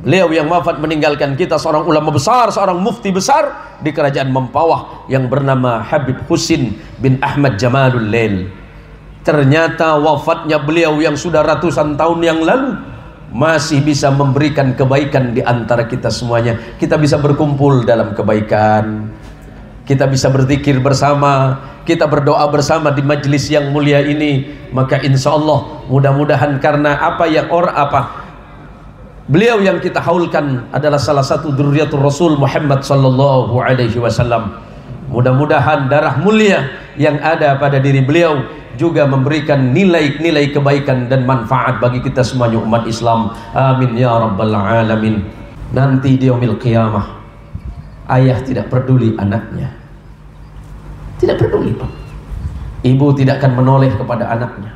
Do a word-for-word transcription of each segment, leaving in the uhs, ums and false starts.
Beliau yang wafat meninggalkan kita seorang ulama besar, seorang mufti besar di kerajaan Mempawah yang bernama Habib Husin bin Ahmad Jamalul Lail. Ternyata wafatnya beliau yang sudah ratusan tahun yang lalu masih bisa memberikan kebaikan di antara kita semuanya. Kita bisa berkumpul dalam kebaikan, kita bisa berzikir bersama, kita berdoa bersama di majelis yang mulia ini. Maka insya Allah mudah-mudahan karena apa yang orang apa beliau yang kita haulkan adalah salah satu dzurriyyatur Rasul Muhammad sallallahu alaihi wasallam. Mudah-mudahan darah mulia yang ada pada diri beliau juga memberikan nilai-nilai kebaikan dan manfaat bagi kita semuanya umat Islam. Amin ya rabbal alamin. Nanti di yaumil qiyamah ayah tidak peduli anaknya, tidak peduli Pak. Ibu tidak akan menoleh kepada anaknya,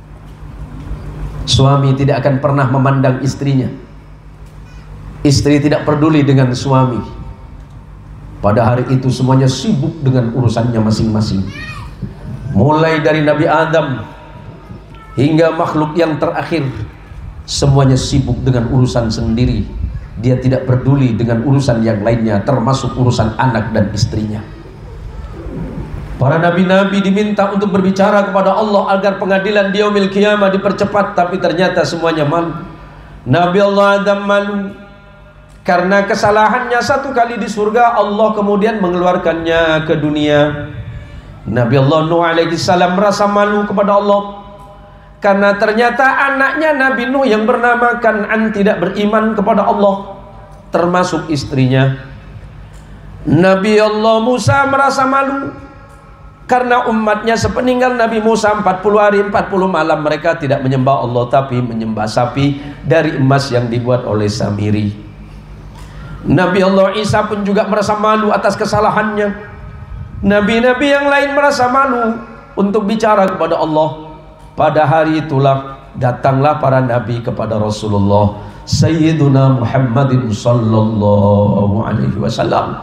suami tidak akan pernah memandang istrinya, istri tidak peduli dengan suami. Pada hari itu semuanya sibuk dengan urusannya masing-masing. Mulai dari Nabi Adam hingga makhluk yang terakhir, semuanya sibuk dengan urusan sendiri. Dia tidak peduli dengan urusan yang lainnya, termasuk urusan anak dan istrinya. Para nabi-nabi diminta untuk berbicara kepada Allah agar pengadilan di yaumil qiyamah dipercepat, tapi ternyata semuanya malu. Nabi Allah Adam malu karena kesalahannya satu kali di surga, Allah kemudian mengeluarkannya ke dunia. Nabi Allah Nuh alaihi salam merasa malu kepada Allah karena ternyata anaknya Nabi Nuh yang bernama Kan'an tidak beriman kepada Allah, termasuk istrinya. Nabi Allah Musa merasa malu karena umatnya sepeninggal Nabi Musa empat puluh hari empat puluh malam mereka tidak menyembah Allah tapi menyembah sapi dari emas yang dibuat oleh Samiri. Nabi Allah Isa pun juga merasa malu atas kesalahannya. Nabi-nabi yang lain merasa malu untuk bicara kepada Allah. Pada hari itulah datanglah para nabi kepada Rasulullah Sayyiduna Muhammadin sallallahu alaihi wasallam.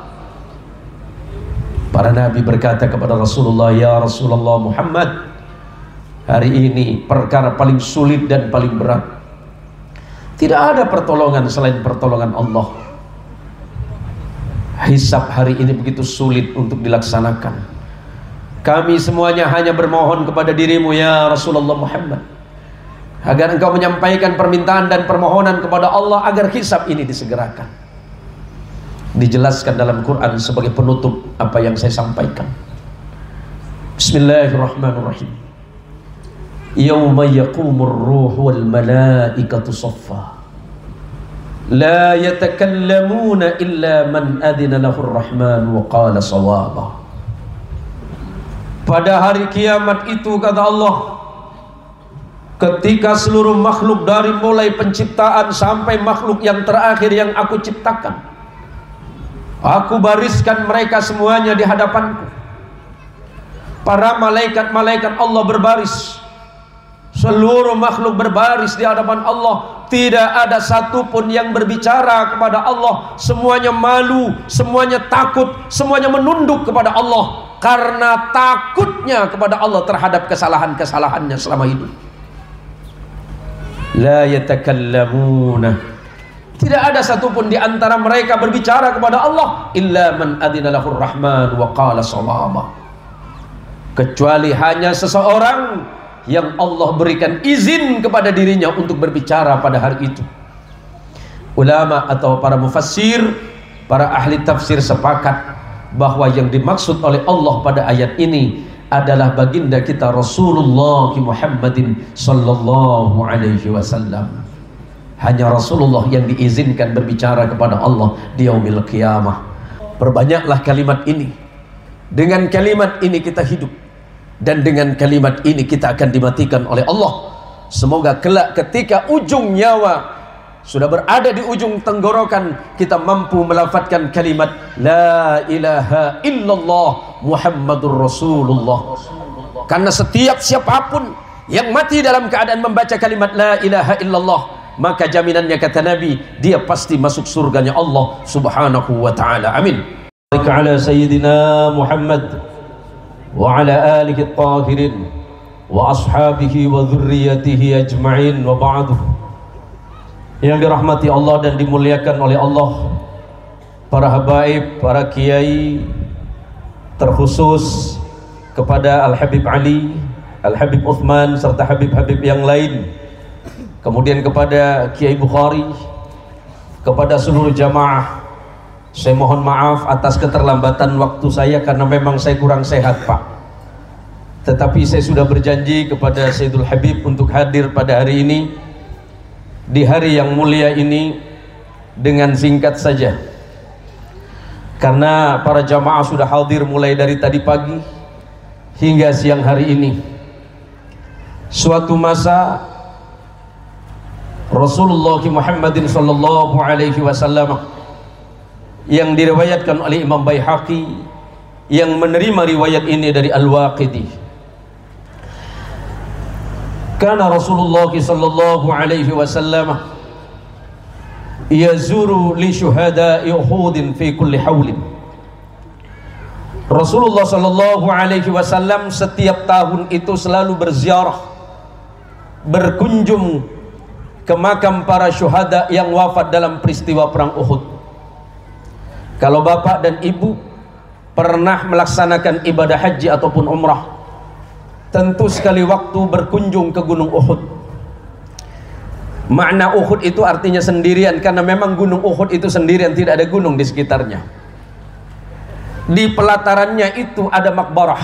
Para nabi berkata kepada Rasulullah, ya Rasulullah Muhammad, hari ini perkara paling sulit dan paling berat. Tidak ada pertolongan selain pertolongan Allah. Hisab hari ini begitu sulit untuk dilaksanakan. Kami semuanya hanya bermohon kepada dirimu ya Rasulullah Muhammad agar engkau menyampaikan permintaan dan permohonan kepada Allah agar hisab ini disegerakan. Dijelaskan dalam Quran sebagai penutup apa yang saya sampaikan. Bismillahirrahmanirrahim. Yauma yaqumur ruhu wal malaikatu saffa la yatakallamuna illa man adina lahur rahman wa qala sawaba. Pada hari kiamat itu kata Allah, ketika seluruh makhluk dari mulai penciptaan sampai makhluk yang terakhir yang aku ciptakan, aku bariskan mereka semuanya di hadapanku. Para malaikat-malaikat Allah berbaris, seluruh makhluk berbaris di hadapan Allah. Tidak ada satupun yang berbicara kepada Allah. Semuanya malu, semuanya takut, semuanya menunduk kepada Allah karena takutnya kepada Allah terhadap kesalahan-kesalahannya selama hidup. La yatakallamuna, tidak ada satupun di antara mereka berbicara kepada Allah illa man adina lahur rahman wa qala sawaba, kecuali hanya seseorang yang Allah berikan izin kepada dirinya untuk berbicara pada hari itu. Ulama atau para mufassir, para ahli tafsir sepakat bahwa yang dimaksud oleh Allah pada ayat ini adalah baginda kita Rasulullah Muhammadin sallallahu alaihi wasallam. Hanya Rasulullah yang diizinkan berbicara kepada Allah di yaumil qiyamah. Perbanyaklah kalimat ini. Dengan kalimat ini kita hidup, dan dengan kalimat ini kita akan dimatikan oleh Allah. Semoga kelak ketika ujung nyawa sudah berada di ujung tenggorokan, kita mampu melafadzkan kalimat La ilaha illallah Muhammadur Rasulullah. Karena setiap siapapun yang mati dalam keadaan membaca kalimat La ilaha illallah, maka jaminannya kata Nabi, dia pasti masuk surganya Allah subhanahu wa ta'ala. Amin. Ala Sayyidina Muhammad wa ala alihi at-tahirin wa ashabihi wa dhurriyyatihi ajma'in wa ba'du. yang dirahmati Allah dan dimuliakan oleh Allah, para habaib, para kiai, terkhusus kepada Al-Habib Ali, Al-Habib Uthman, serta Habib-Habib yang lain, kemudian kepada Kiai Bukhari, kepada seluruh jamaah, saya mohon maaf atas keterlambatan waktu saya karena memang saya kurang sehat, Pak. Tetapi saya sudah berjanji kepada Sayyidul Habib untuk hadir pada hari ini, di hari yang mulia ini, dengan singkat saja. Karena para jamaah sudah hadir mulai dari tadi pagi hingga siang hari ini. Suatu masa Rasulullah Muhammadin sallallahu alaihi wasallam yang diriwayatkan oleh Imam Baihaqi, yang menerima riwayat ini dari Al-Waqidi. Kana Rasulullah sallallahu alaihi wasallam yazuru li syuhada'i Uhudin fi kulli haulin. Rasulullah sallallahu alaihi wasallam setiap tahun itu selalu berziarah, berkunjung ke makam para syuhada yang wafat dalam peristiwa perang Uhud. Kalau bapak dan ibu pernah melaksanakan ibadah haji ataupun umrah, tentu sekali waktu berkunjung ke gunung Uhud. Makna Uhud itu artinya sendirian, karena memang gunung Uhud itu sendirian, tidak ada gunung di sekitarnya. Di pelatarannya itu ada makbarah,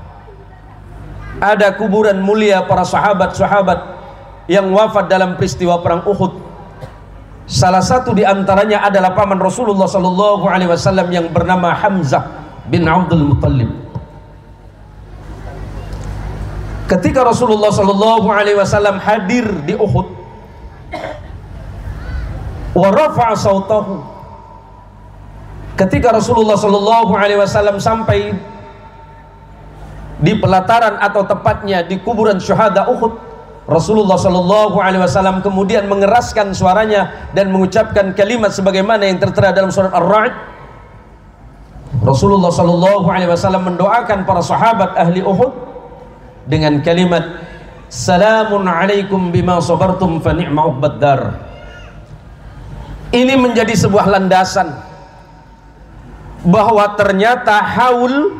ada kuburan mulia para sahabat-sahabat yang wafat dalam peristiwa perang Uhud. Salah satu di antaranya adalah paman Rasulullah sallallahu alaihi wasallam yang bernama Hamzah bin Abdul Muttalib. Ketika Rasulullah sallallahu alaihi wasallam hadir di Uhud, wa rafa'a sautahu, ketika Rasulullah sallallahu alaihi wasallam sampai di pelataran atau tepatnya di kuburan syuhada Uhud, Rasulullah sallallahu alaihi wasallam kemudian mengeraskan suaranya dan mengucapkan kalimat sebagaimana yang tertera dalam surat Ar-Ra'd. Rasulullah sallallahu alaihi wasallam mendoakan para sahabat ahli Uhud dengan kalimat salamun alaikum bima sabartum fa ni'ma uqbad dar. Ini menjadi sebuah landasan bahwa ternyata haul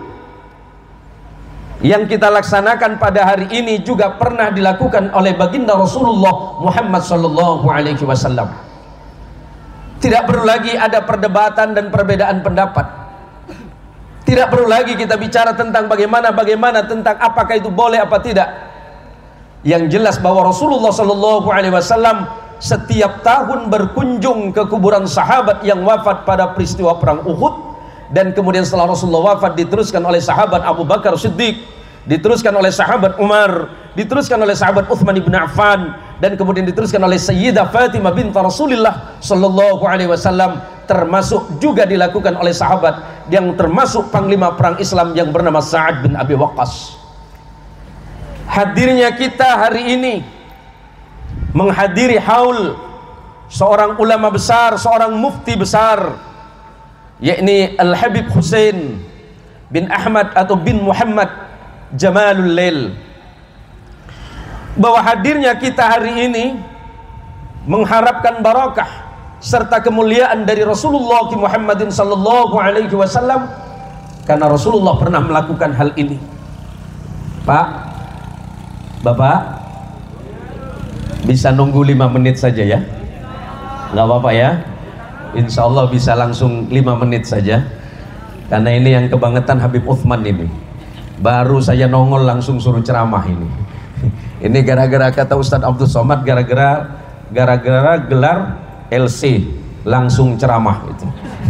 yang kita laksanakan pada hari ini juga pernah dilakukan oleh baginda Rasulullah Muhammad sallallahu alaihi wasallam. Tidak perlu lagi ada perdebatan dan perbedaan pendapat. Tidak perlu lagi kita bicara tentang bagaimana-bagaimana tentang apakah itu boleh apa tidak. Yang jelas bahwa Rasulullah sallallahu alaihi wasallam setiap tahun berkunjung ke kuburan sahabat yang wafat pada peristiwa perang Uhud. Dan kemudian setelah Rasulullah wafat diteruskan oleh sahabat Abu Bakar Siddiq, diteruskan oleh sahabat Umar, diteruskan oleh sahabat Uthman ibn Affan, dan kemudian diteruskan oleh Sayyidah Fatimah bint Rasulullah sallallahu alaihi wasallam, termasuk juga dilakukan oleh sahabat yang termasuk panglima perang Islam yang bernama Sa'ad bin Abi Waqqas. Hadirnya kita hari ini menghadiri haul seorang ulama besar, seorang mufti besar, yakni Al-Habib Husain bin Ahmad atau bin Muhammad Jamalul Lail. Bahwa hadirnya kita hari ini mengharapkan barakah serta kemuliaan dari Rasulullah Muhammadin sallallahu alaihi wasallam, karena Rasulullah pernah melakukan hal ini. Pak, Bapak bisa nunggu lima menit saja ya, nggak apa-apa ya. Insya Allah bisa langsung lima menit saja, karena ini yang kebangetan Habib Uthman ini. Baru saya nongol langsung suruh ceramah ini. Ini gara-gara kata Ustadz Abdul Somad, gara-gara gara-gara gelar L C langsung ceramah itu.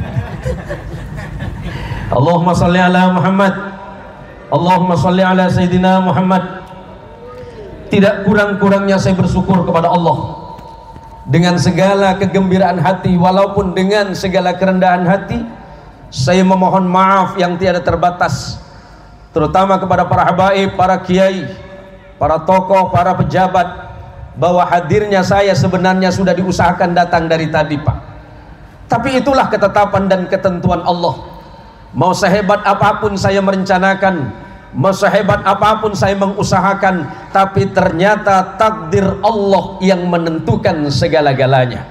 Allahumma salli ala Muhammad, Allahumma salli ala Sayyidina Muhammad. Tidak kurang-kurangnya saya bersyukur kepada Allah dengan segala kegembiraan hati, walaupun dengan segala kerendahan hati. Saya memohon maaf yang tiada terbatas, terutama kepada para habaib, para kiai, para tokoh, para pejabat, bahwa hadirnya saya sebenarnya sudah diusahakan datang dari tadi, Pak. Tapi itulah ketetapan dan ketentuan Allah. Mau sehebat apapun saya merencanakan, masa hebat apapun saya mengusahakan, tapi ternyata takdir Allah yang menentukan segala-galanya.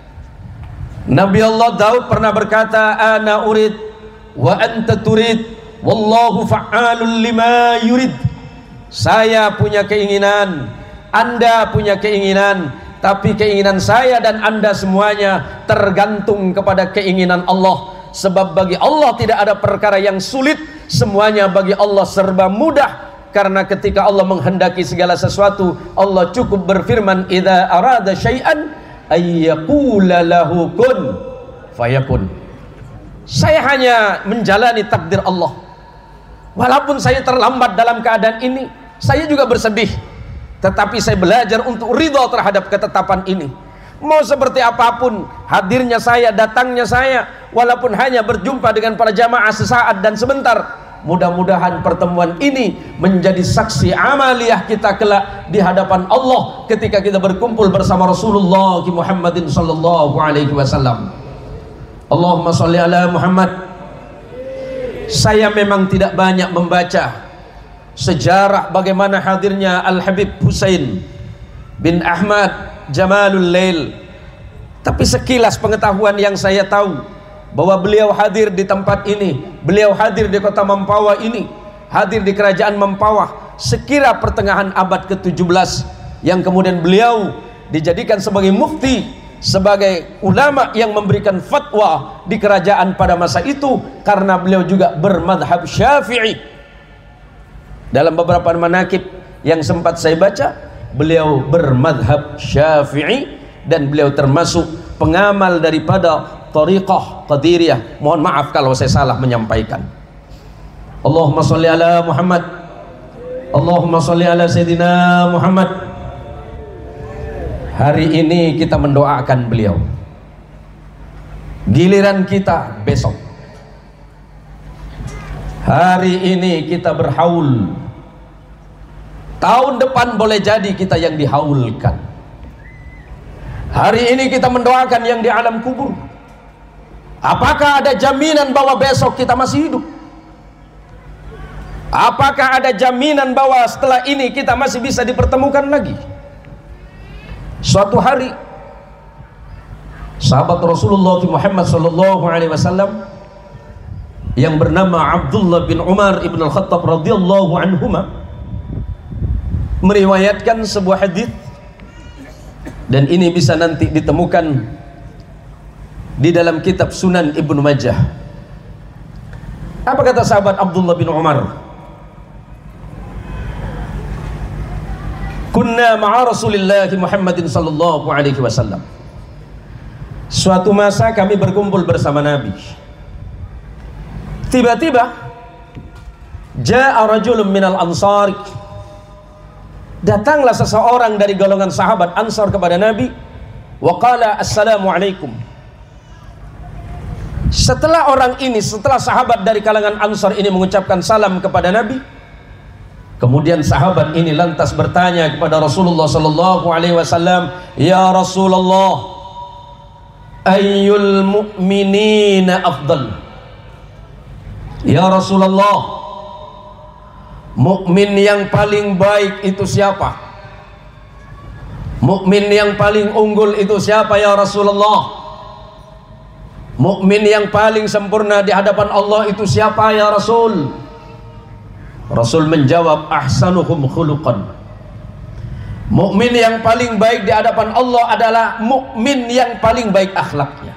Nabi Allah Daud pernah berkata, ana urid wa anta turid wallahu fa'alul lima yurid. Saya punya keinginan, Anda punya keinginan, tapi keinginan saya dan Anda semuanya tergantung kepada keinginan Allah. Sebab bagi Allah tidak ada perkara yang sulit, semuanya bagi Allah serba mudah. Karena ketika Allah menghendaki segala sesuatu, Allah cukup berfirman, idza arada syai'an ayyaqula lahu kun fayakun. Saya hanya menjalani takdir Allah. Walaupun saya terlambat dalam keadaan ini, saya juga bersedih, tetapi saya belajar untuk ridha terhadap ketetapan ini. Mau seperti apapun hadirnya saya, datangnya saya, walaupun hanya berjumpa dengan para jamaah sesaat dan sebentar, mudah-mudahan pertemuan ini menjadi saksi amaliyah kita kelak di hadapan Allah ketika kita berkumpul bersama Rasulullah Muhammadin sallallahu alaihi wasallam. Allahumma sholli ala Muhammad. Saya memang tidak banyak membaca sejarah bagaimana hadirnya Al-Habib Husain bin Ahmad Jamalul Lail, tapi sekilas pengetahuan yang saya tahu bahwa beliau hadir di tempat ini, beliau hadir di kota Mempawah ini, hadir di kerajaan Mempawah sekira pertengahan abad ke tujuh belas, yang kemudian beliau dijadikan sebagai mufti, sebagai ulama yang memberikan fatwa di kerajaan pada masa itu, karena beliau juga bermadhab Syafi'i. Dalam beberapa manaqib yang sempat saya baca, beliau bermadhab Syafi'i dan beliau termasuk pengamal daripada Tariqah Qadiriyah. Mohon maaf kalau saya salah menyampaikan. Allahumma sholli ala Muhammad. Allahumma sholli ala Sayyidina Muhammad. Hari ini kita mendoakan beliau, giliran kita besok. Hari ini kita berhaul, tahun depan boleh jadi kita yang dihaulkan. Hari ini kita mendoakan yang di alam kubur. Apakah ada jaminan bahwa besok kita masih hidup? Apakah ada jaminan bahwa setelah ini kita masih bisa dipertemukan lagi? Suatu hari sahabat Rasulullah Muhammad sallallahu alaihi wasallam yang bernama Abdullah bin Umar ibn al-Khattab radhiyallahu anhuma meriwayatkan sebuah hadis, dan ini bisa nanti ditemukan di dalam kitab Sunan Ibnu Majah. Apa kata sahabat Abdullah bin Umar? Kunna ma'a Rasulillah Muhammadin sallallahu alaihi wasallam. Suatu masa kami berkumpul bersama Nabi. Tiba-tiba ja'a rajulun minal ansar, datanglah seseorang dari golongan sahabat Ansar kepada Nabi, wa qala assalamu alaikum. Setelah orang ini, setelah sahabat dari kalangan Ansar ini mengucapkan salam kepada Nabi, kemudian sahabat ini lantas bertanya kepada Rasulullah sallallahu alaihi wasallam, ya Rasulullah, ayyul mu'minina afdal? Ya Rasulullah, mukmin yang paling baik itu siapa? Mukmin yang paling unggul itu siapa ya Rasulullah? Mukmin yang paling sempurna di hadapan Allah itu siapa ya Rasul? Rasul menjawab, ahsanuhum khuluqan. Mukmin yang paling baik di hadapan Allah adalah mukmin yang paling baik akhlaknya.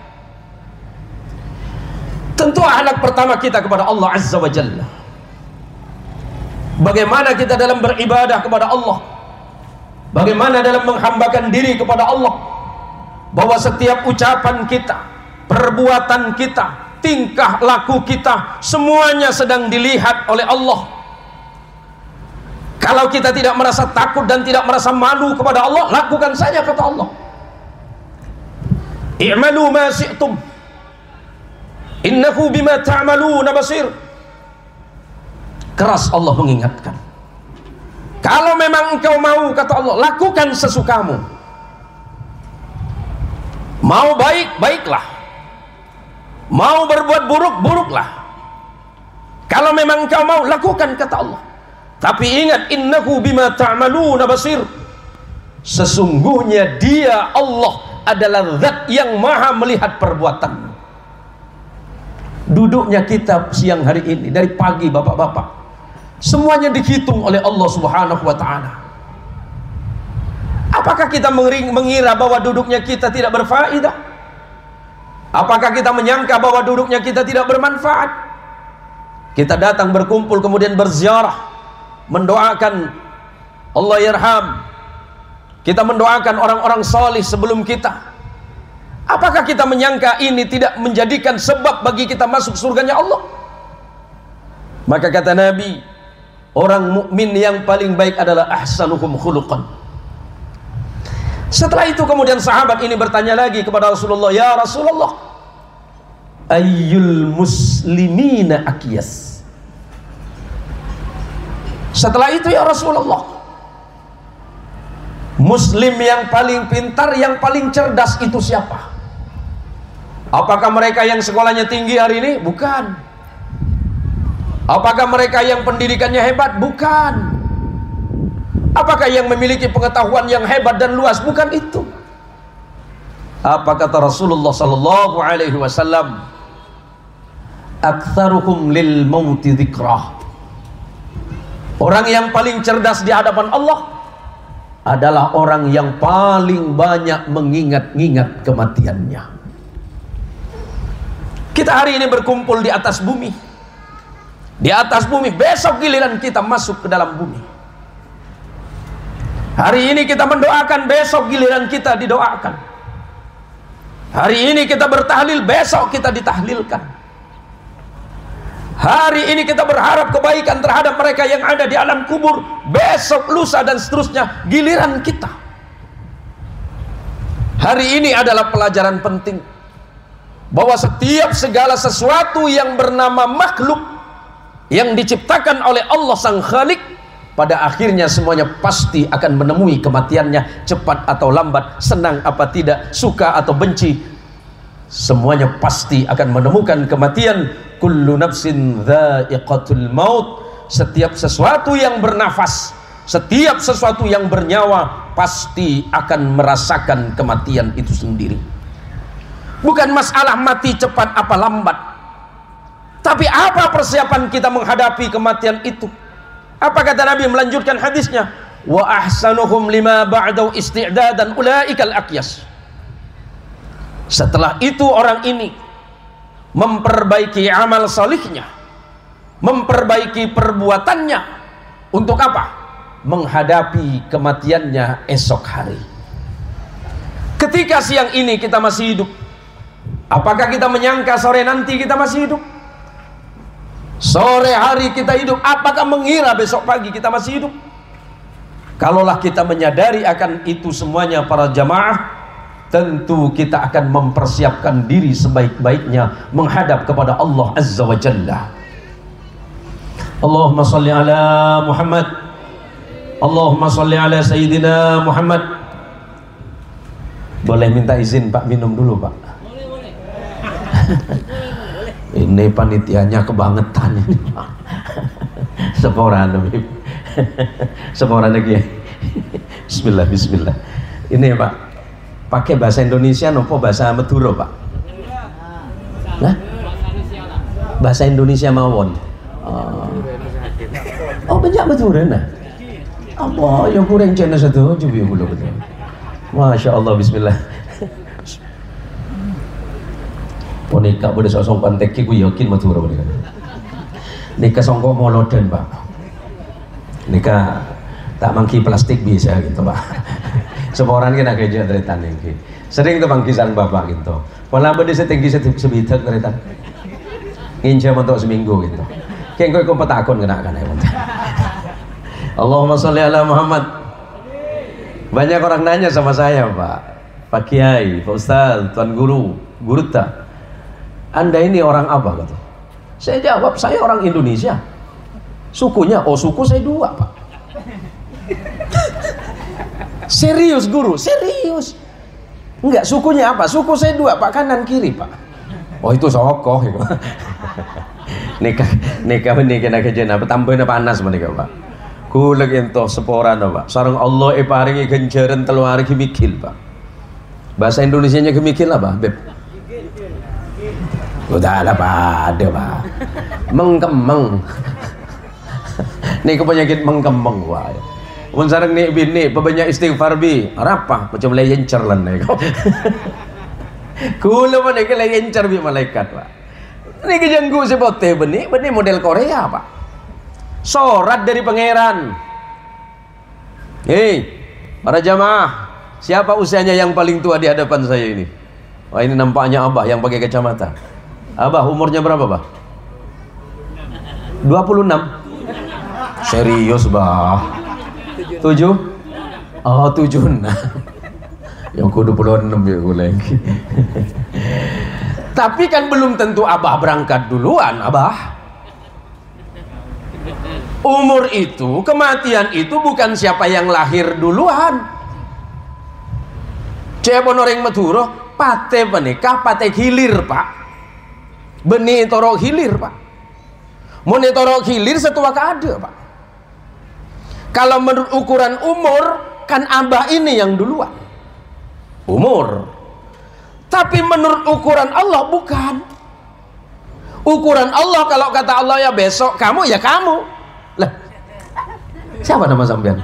Tentu akhlak pertama kita kepada Allah Azza wa Jalla. Bagaimana kita dalam beribadah kepada Allah, bagaimana dalam menghambakan diri kepada Allah, bahwa setiap ucapan kita, perbuatan kita, tingkah laku kita, semuanya sedang dilihat oleh Allah. Kalau kita tidak merasa takut dan tidak merasa malu kepada Allah, lakukan saja kata Allah. I'malu ma syi'tum innahu bima ta'maluna basir. Keras Allah mengingatkan. Kalau memang engkau mau, kata Allah, lakukan sesukamu. Mau baik, baiklah. Mau berbuat buruk, buruklah. Kalau memang engkau mau, lakukan kata Allah. Tapi ingat, innahu bima ta'maluna basir. Sesungguhnya dia Allah adalah zat yang maha melihat perbuatan. Duduknya kita siang hari ini dari pagi, bapak-bapak, semuanya dihitung oleh Allah Subhanahu wa ta'ala. Apakah kita mengira bahwa duduknya kita tidak berfaedah? Apakah kita menyangka bahwa duduknya kita tidak bermanfaat? Kita datang berkumpul kemudian berziarah, mendoakan Allah yarham, kita mendoakan orang-orang salih sebelum kita. Apakah kita menyangka ini tidak menjadikan sebab bagi kita masuk surganya Allah? Maka kata Nabi, orang mukmin yang paling baik adalah ahsanuhum khuluqan. Setelah itu kemudian sahabat ini bertanya lagi kepada Rasulullah, ya Rasulullah, ayyul muslimina akyas? Setelah itu, ya Rasulullah, muslim yang paling pintar, yang paling cerdas itu siapa? Apakah mereka yang sekolahnya tinggi hari ini? Bukan. Apakah mereka yang pendidikannya hebat? Bukan. Apakah yang memiliki pengetahuan yang hebat dan luas? Bukan itu. Apa kata Rasulullah sallallahu alaihi wasallam? Aktsaruhum lil mauti dzikrah. Orang yang paling cerdas di hadapan Allah adalah orang yang paling banyak mengingat-ingat kematiannya. Kita hari ini berkumpul di atas bumi. Di atas bumi, besok giliran kita masuk ke dalam bumi. Hari ini kita mendoakan, besok giliran kita didoakan. Hari ini kita bertahlil, besok kita ditahlilkan. Hari ini kita berharap kebaikan terhadap mereka yang ada di alam kubur, besok, lusa dan seterusnya giliran kita. Hari ini adalah pelajaran penting bahwa setiap segala sesuatu yang bernama makhluk yang diciptakan oleh Allah Sang Khalik, pada akhirnya semuanya pasti akan menemui kematiannya, cepat atau lambat, senang apa tidak, suka atau benci, semuanya pasti akan menemukan kematian. Kullu nafsin dha'iqatul maut. Setiap sesuatu yang bernafas, setiap sesuatu yang bernyawa pasti akan merasakan kematian itu sendiri. Bukan masalah mati cepat apa lambat, tapi apa persiapan kita menghadapi kematian itu. Apa kata Nabi melanjutkan hadisnya? Wa ahsanuhum lima ba'dahu isti'dadan ulaikal aqyas. Setelah itu orang ini memperbaiki amal salihnya, memperbaiki perbuatannya untuk apa? Menghadapi kematiannya esok hari. Ketika siang ini kita masih hidup, apakah kita menyangka sore nanti kita masih hidup? Sore hari kita hidup, apakah mengira besok pagi kita masih hidup? Kalaulah kita menyadari akan itu semuanya para jamaah, tentu kita akan mempersiapkan diri sebaik-baiknya menghadap kepada Allah Azza wa Jalla. Allahumma salli ala Muhammad, Allahumma salli ala Sayyidina Muhammad. Boleh minta izin Pak minum dulu Pak? Boleh, boleh. Ini panitianya kebangetan ini Pak. Seporan demi seporan lagi ya. Bismillah, bismillah. Ini Pak, pakai bahasa Indonesia nopo bahasa Madura Pak? Nah? Bahasa Indonesia mawon. Oh, oh banyak Madura nah. Apa yang kurang channel satu coba dulu betul. Masya Allah, bismillah. Ponika boleh sosok pantek ku yakin Madura boleh. Nika songko moloden Pak. Nika tak mangki plastik bisa gitu Pak. Seporan kena kerja dari tanah ini. Sering tuh bangkisan Bapak gitu. Pola bedi setinggi sebitak dari tanah. Nginca untuk seminggu gitu. Kayak kau petakon kena kan ya. Allahumma sholli ala Muhammad. Banyak orang nanya sama saya Pak, Pak Kiai, Pak Ustaz, Tuan Guru, Guruta, Anda ini orang apa kata? Saya jawab, saya orang Indonesia. Sukunya, oh suku saya dua Pak. Serius Guru, serius. Enggak, sukunya apa? Suku saya dua Pak, kanan kiri Pak. Oh itu sokoh gitu. Nikah nikah ini kena kejadian apa? Tambahin panas menikah Pak. Kula ento seporana Pak. Sareng Allah e paringi ganjaran telu hari mikil Pak. Bahasa Indonesianya gemikil apa Beb? Udah lah Pak, ada Pak. Mengkemeng. Nih penyakit mengkemeng wah. Mun sareng nih bini pebanyak istighfar bi, apa? Macam leyencer lan nek. Kula mah nek leyencer bi malaikat Pak. Niki jenggu sepote benih, benih model Korea Pak. Sorat dari pangeran. Hei, para jamaah, siapa usianya yang paling tua di hadapan saya ini? Wah ini nampaknya Abah yang pakai kacamata. Abah umurnya berapa Bah? dua puluh enam. Serius Bah? tujuh? Oh tujuh enam. Yang kudu puluh enam ya gue lagi. Tapi kan belum tentu Abah berangkat duluan Abah. Umur itu, kematian itu bukan siapa yang lahir duluan. Cek orang Madura, pate menikah, pate hilir Pak. Benih torok hilir Pak. Mau torok hilir setua keada Pak. Kalau menurut ukuran umur, kan Abah ini yang duluan. Umur. Tapi menurut ukuran Allah bukan. Ukuran Allah kalau kata Allah ya besok kamu ya kamu. Lah, siapa nama sampean?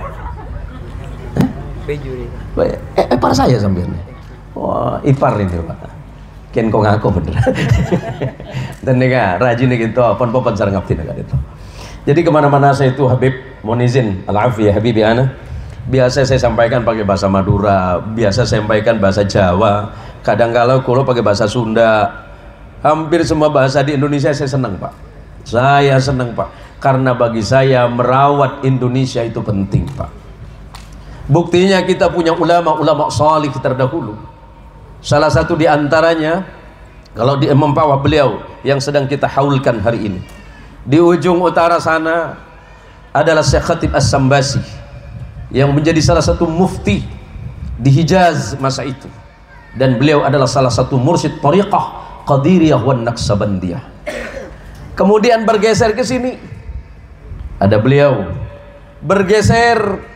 Eh, eh, ipar saya sampean. Wah, ipar ini Pak. Kian kok ngaku bener. Dan nega rajin gitu, pon-pon sareng ngabdi nega itu. Jadi kemana-mana saya itu Habib, mohon izin, al-afi ya Habibi ana. Biasa saya sampaikan pakai bahasa Madura, biasa saya sampaikan bahasa Jawa, kadang-kala kalau pakai bahasa Sunda. Hampir semua bahasa di Indonesia saya senang Pak. Saya senang Pak. Karena bagi saya merawat Indonesia itu penting Pak. Buktinya kita punya ulama-ulama salih terdahulu. Salah satu di antaranya kalau di mempawah beliau yang sedang kita haulkan hari ini. Di ujung utara sana adalah Syekh Khatib As-Sambasi yang menjadi salah satu mufti di Hijaz masa itu. Dan beliau adalah salah satu mursyid tariqah Qadiriyah wan Naqsabandiyah. Kemudian bergeser ke sini. Ada beliau bergeser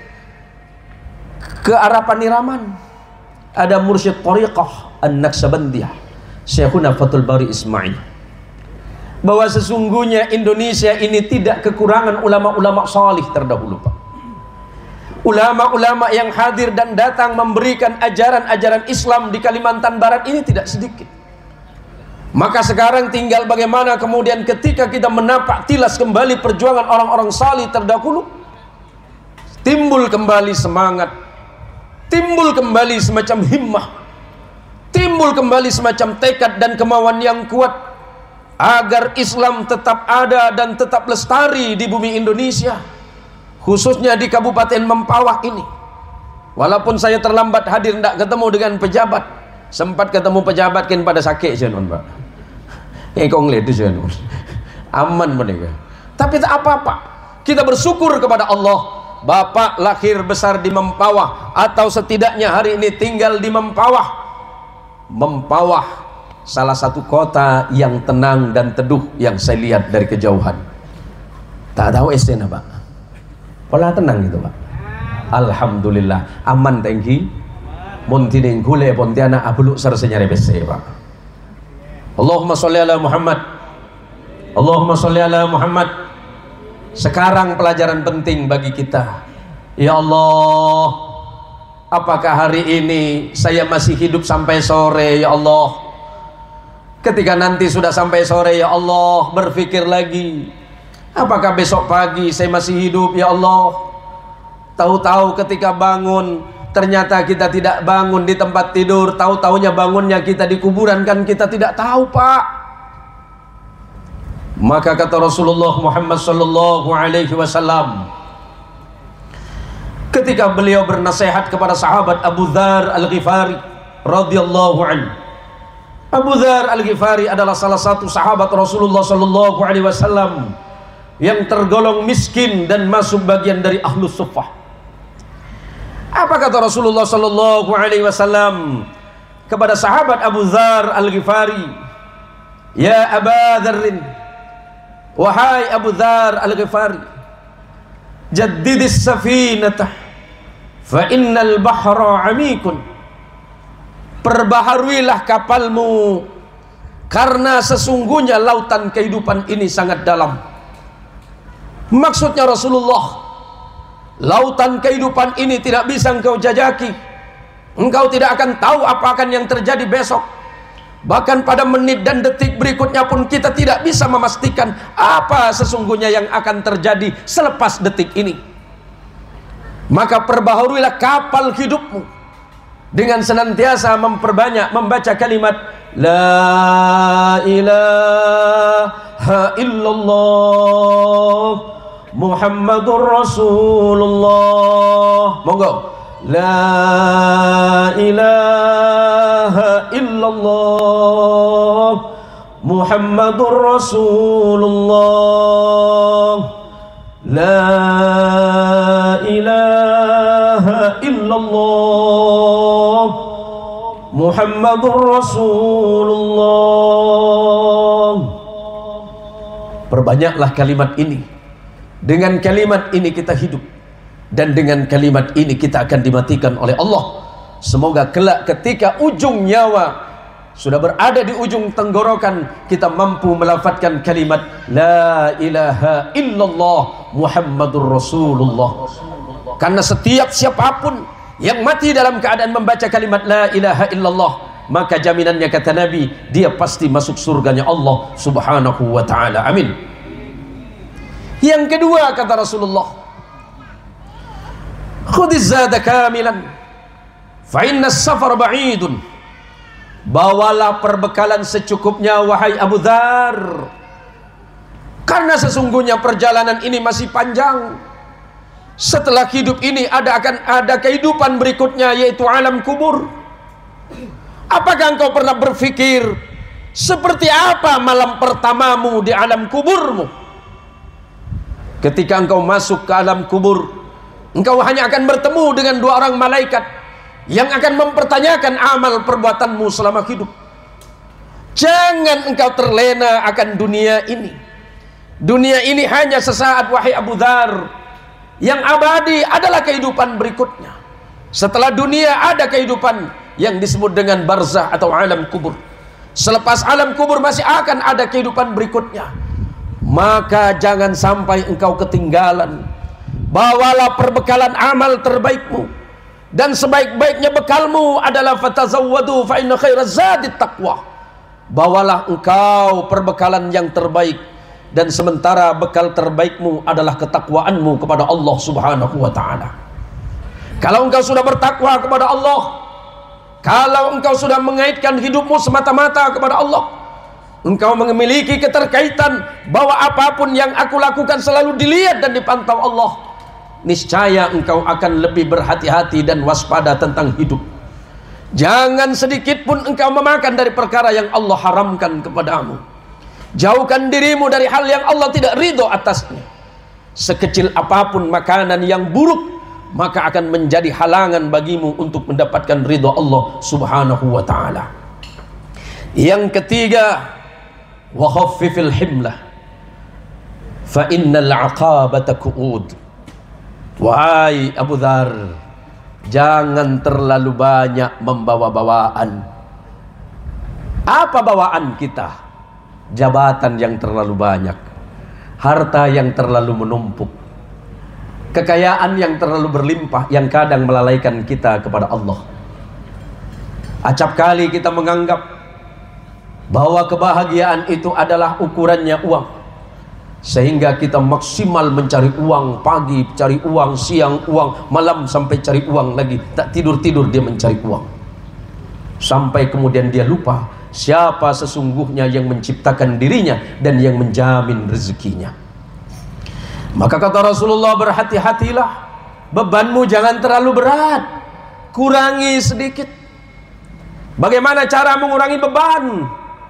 ke arah Paniraman, ada mursyid tariqah An-Naqsabandiyah Syekhuna Fathul Bari Ismail, bahwa sesungguhnya Indonesia ini tidak kekurangan ulama-ulama salih terdahulu Pak. Ulama-ulama yang hadir dan datang memberikan ajaran-ajaran Islam di Kalimantan Barat ini tidak sedikit. Maka sekarang tinggal bagaimana kemudian ketika kita menapak tilas kembali perjuangan orang-orang salih terdahulu, timbul kembali semangat, timbul kembali semacam himmah, timbul kembali semacam tekad dan kemauan yang kuat agar Islam tetap ada dan tetap lestari di bumi Indonesia, khususnya di Kabupaten Mempawah ini. Walaupun saya terlambat hadir tidak ketemu dengan pejabat, sempat ketemu pejabat kan pada sakit jenon Pak. Eh kong lihat itu jenon. Aman mereka. Tapi tak apa-apa. Kita bersyukur kepada Allah. Bapak lahir besar di Mempawah atau setidaknya hari ini tinggal di Mempawah. Mempawah salah satu kota yang tenang dan teduh yang saya lihat dari kejauhan. Tak tahu S D na Pak. Pola tenang gitu Pak. Alhamdulillah aman tengki. Muntining gule pontianak abuluk sarsenyare bese Pak. Allahumma sholli ala Muhammad. Allahumma sholli ala Muhammad. Sekarang pelajaran penting bagi kita. Ya Allah, apakah hari ini saya masih hidup sampai sore ya Allah? Ketika nanti sudah sampai sore ya Allah, berpikir lagi, apakah besok pagi saya masih hidup ya Allah? Tahu-tahu ketika bangun ternyata kita tidak bangun di tempat tidur, tahu-taunya bangunnya kita di kuburan, kan kita tidak tahu Pak. Maka kata Rasulullah Muhammad sallallahu alaihi wasallam ketika beliau bernasihat kepada sahabat Abu Dzar Al-Ghifari radhiyallahu anhu. Abu Dzar Al-Ghifari adalah salah satu sahabat Rasulullah sallallahu alaihi wasallam yang tergolong miskin dan masuk bagian dari Ahlus Suffah. Apa kata Rasulullah sallallahu alaihi wasallam kepada sahabat Abu Dzar Al-Ghifari? Ya Aba Dzarrin, wahai Abu Dzar Al-Ghifari, jaddidis safinatah fa innal bahra amikun. Perbaharuilah kapalmu, karena sesungguhnya lautan kehidupan ini sangat dalam. Maksudnya Rasulullah, lautan kehidupan ini tidak bisa engkau jajaki. Engkau tidak akan tahu apa akan yang terjadi besok. Bahkan pada menit dan detik berikutnya pun kita tidak bisa memastikan apa sesungguhnya yang akan terjadi selepas detik ini. Maka perbaharuilah kapal hidupmu dengan senantiasa memperbanyak membaca kalimat La ilaha illallah Muhammadur Rasulullah. Monggo. La ilaha illallah Muhammadur Rasulullah. La ilaha illallah Muhammadur Rasulullah. Perbanyaklah kalimat ini. Dengan kalimat ini kita hidup, dan dengan kalimat ini kita akan dimatikan oleh Allah. Semoga kelak ketika ujung nyawa sudah berada di ujung tenggorokan, kita mampu melafazkan kalimat La ilaha illallah Muhammadur Rasulullah. Karena setiap siapapun yang mati dalam keadaan membaca kalimat La ilaha illallah, maka jaminannya kata Nabi, dia pasti masuk surganya Allah subhanahu wa ta'ala. Amin. Yang kedua kata Rasulullah, khudhiz zada kamilan fa inna as-safar ba'idun. Bawalah perbekalan secukupnya wahai Abu Dzar, karena sesungguhnya perjalanan ini masih panjang. Setelah hidup ini ada akan ada kehidupan berikutnya, yaitu alam kubur. Apakah engkau pernah berpikir seperti apa malam pertamamu di alam kuburmu? Ketika engkau masuk ke alam kubur, engkau hanya akan bertemu dengan dua orang malaikat yang akan mempertanyakan amal perbuatanmu selama hidup. Jangan engkau terlena akan dunia ini. Dunia ini hanya sesaat wahai Abu Dzar. Yang abadi adalah kehidupan berikutnya. Setelah dunia ada kehidupan yang disebut dengan barzah atau alam kubur. Selepas alam kubur masih akan ada kehidupan berikutnya. Maka jangan sampai engkau ketinggalan. Bawalah perbekalan amal terbaikmu, dan sebaik-baiknya bekalmu adalah fatazawwadu fa inna khairaz zadit taqwa. Bawalah engkau perbekalan yang terbaik, dan sementara bekal terbaikmu adalah ketakwaanmu kepada Allah subhanahu wa ta'ala. Kalau engkau sudah bertakwa kepada Allah, kalau engkau sudah mengaitkan hidupmu semata-mata kepada Allah, engkau memiliki keterkaitan bahwa apapun yang aku lakukan selalu dilihat dan dipantau Allah, niscaya engkau akan lebih berhati-hati dan waspada tentang hidup. Jangan sedikit pun engkau memakan dari perkara yang Allah haramkan kepadamu. Jauhkan dirimu dari hal yang Allah tidak ridho atasnya. Sekecil apapun makanan yang buruk, maka akan menjadi halangan bagimu untuk mendapatkan ridho Allah subhanahu wa ta'ala. Yang ketiga, wa khaffifil himlah fa innal aqabata qu'ud. Wahai Abu Dzar, jangan terlalu banyak membawa bawaan. Apa bawaan kita? Jabatan yang terlalu banyak, harta yang terlalu menumpuk, kekayaan yang terlalu berlimpah yang kadang melalaikan kita kepada Allah. Acap kali kita menganggap bahwa kebahagiaan itu adalah ukurannya uang, sehingga kita maksimal mencari uang, pagi cari uang, siang uang, malam sampai cari uang lagi, tak tidur-tidur dia mencari uang, sampai kemudian dia lupa siapa sesungguhnya yang menciptakan dirinya dan yang menjamin rezekinya. Maka kata Rasulullah, berhati-hatilah, bebanmu jangan terlalu berat, kurangi sedikit. Bagaimana cara mengurangi beban?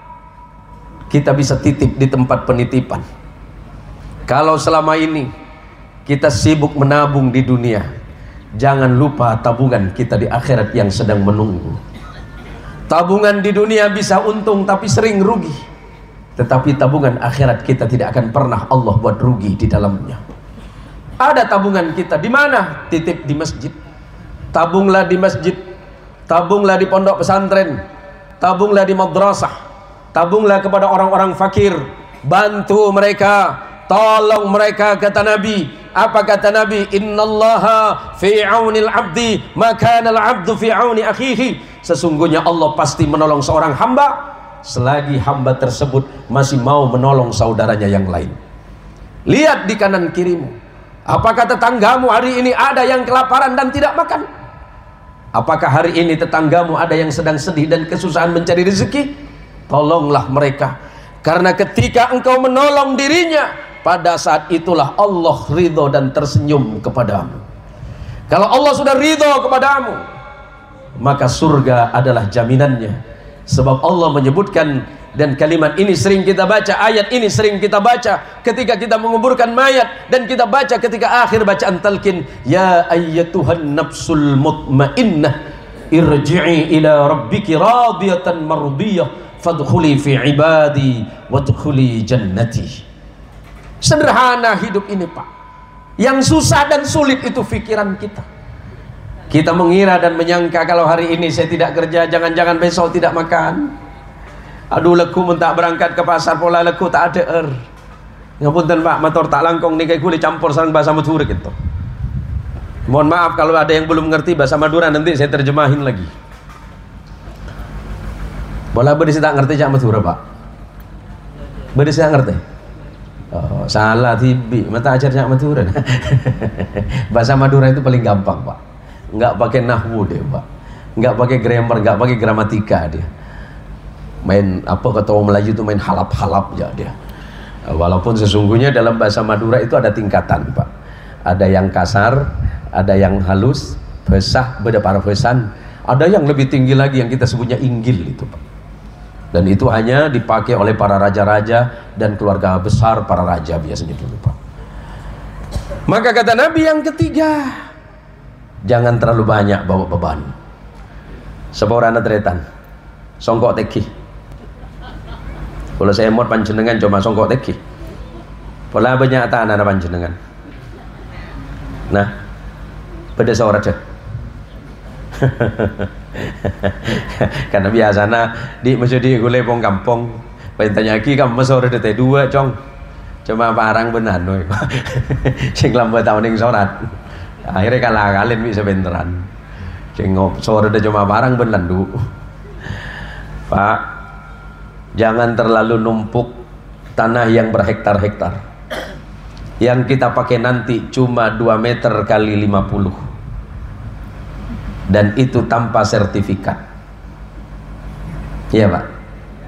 Kita bisa titip di tempat penitipan. Kalau selama ini kita sibuk menabung di dunia, jangan lupa tabungan kita di akhirat yang sedang menunggu. Tabungan di dunia bisa untung tapi sering rugi, tetapi tabungan akhirat kita tidak akan pernah Allah buat rugi di dalamnya. Ada tabungan kita di mana? Titip di masjid. Tabunglah di masjid, tabunglah di pondok pesantren, tabunglah di madrasah, tabunglah kepada orang-orang fakir, bantu mereka, tolong mereka. Kata Nabi, apa kata Nabi? Innallaha fi aunil abdi maka al abdu fi auni akhihi. Sesungguhnya Allah pasti menolong seorang hamba selagi hamba tersebut masih mau menolong saudaranya yang lain. Lihat di kanan kirimu, apakah tetanggamu hari ini ada yang kelaparan dan tidak makan? Apakah hari ini tetanggamu ada yang sedang sedih dan kesusahan mencari rezeki? Tolonglah mereka, karena ketika engkau menolong dirinya, pada saat itulah Allah ridho dan tersenyum kepadamu. Kalau Allah sudah ridho kepadamu, maka surga adalah jaminannya. Sebab Allah menyebutkan, dan kalimat ini sering kita baca, ayat ini sering kita baca ketika kita menguburkan mayat, dan kita baca ketika akhir bacaan talqin, ya ayyatuhan nafsul mutmainnah irji'i ila rabbiki radiyatan mardiyah fadkhuli fi ibadi wadkhuli jannati. Sederhana hidup ini, Pak. Yang susah dan sulit itu pikiran kita. Kita mengira dan menyangka kalau hari ini saya tidak kerja, jangan-jangan besok tidak makan. Aduh, leku mun tak berangkat ke pasar, pola leku tak ada er. Ngapunten Pak, motor tak langkong nih kayak kulit campur sareng bahasa Madura gitu. Mohon maaf kalau ada yang belum ngerti bahasa Madura, nanti saya terjemahin lagi. Pola beri saya tak ngerti cak Madura, Pak. Beri saya ngerti. Oh, salah tibi, mata ajar cak Madura. Bahasa Madura itu paling gampang, Pak. Nggak pakai nahwu deh, Pak. Nggak pakai grammar, nggak pakai gramatika dia. Main apa kata orang Melayu itu main halap-halap ya dia. Walaupun sesungguhnya dalam bahasa Madura itu ada tingkatan, Pak. Ada yang kasar, ada yang halus, besah, beda parafesan. Ada yang lebih tinggi lagi yang kita sebutnya inggil itu, Pak. Dan itu hanya dipakai oleh para raja-raja dan keluarga besar para raja biasanya dulu, Pak. Maka kata Nabi yang ketiga, jangan terlalu banyak bawa beban. Seborana tretan, songkok teki. Kalau saya mau panjenengan cuma songkok teki. Pola banyak tanah panjenengan. Nah, pada seorang aja. Karena biasanya di masjid di gulai pong kampung, pengen lagi kamu sore ada dua cong, cuma parang benar noy. Sing lambat tahun yang sholat. Akhirnya kalah kalian bisa beneran. Cengok sore udah cuma barang belandu. Pak, jangan terlalu numpuk tanah yang berhektar-hektar. Yang kita pakai nanti cuma dua meter kali lima puluh. Dan itu tanpa sertifikat. Iya, Pak.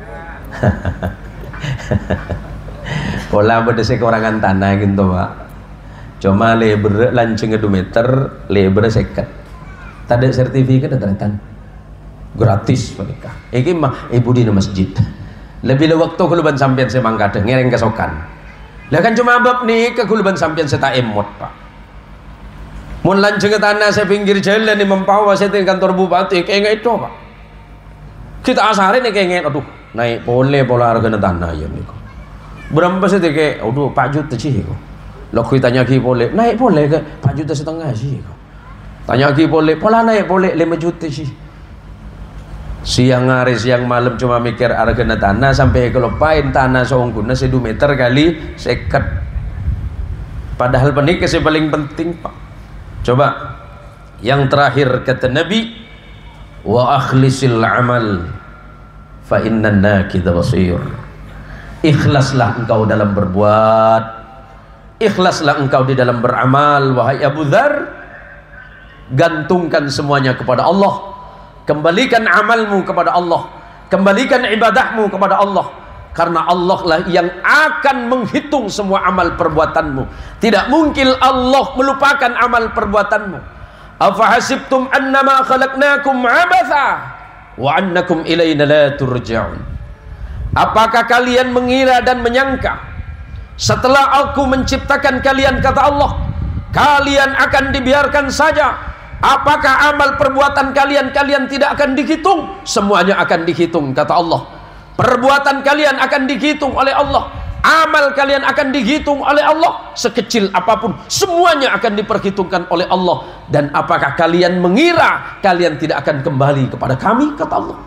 Pola berdasar keorangan tanah gitu, Pak. Cuma lebar lanceng dua meter, lebar seket. Tak ada sertifikat datang gratis mereka. Iki mah ibu di masjid. Lebih le waktu kuluban sampean saya mangkade ngereng kesokan. Lah kan cuma bab nih ke kuluban sampean saya tak emot, Pak. Mun lanceng ke tanah saya pinggir jalan nih mempawa saya di kantor bupati kayak itu, Pak. Kita asarin nih kayak aduh naik boleh pola harga tanah ya nih. Berapa sih kayak aduh empat juta sih. Lo kita tanya lagi boleh naik boleh ke empat juta setengah sih. Tanya lagi boleh pola naik boleh lima juta sih. Siang hari siang malam cuma mikir harga tanah sampai kelupain tanah seongguna sedua meter kali seket. Padahal penikah sih paling penting, Pak. Coba yang terakhir kata Nabi, wa akhlisil amal fa innan nakidha basir. Ikhlaslah engkau dalam berbuat, ikhlaslah engkau di dalam beramal, wahai Abu Dzar. Gantungkan semuanya kepada Allah, kembalikan amalmu kepada Allah, kembalikan ibadahmu kepada Allah, karena Allah lah yang akan menghitung semua amal perbuatanmu. Tidak mungkin Allah melupakan amal perbuatanmu. Afa hasibtum annama khalaqnakum abatha wa annakum ilaina la turja'un. Apakah kalian mengira dan menyangka setelah aku menciptakan kalian, kata Allah, kalian akan dibiarkan saja? Apakah amal perbuatan kalian kalian tidak akan dihitung? Semuanya akan dihitung, kata Allah. Perbuatan kalian akan dihitung oleh Allah. Amal kalian akan dihitung oleh Allah, sekecil apapun semuanya akan diperhitungkan oleh Allah. Dan apakah kalian mengira kalian tidak akan kembali kepada kami, kata Allah.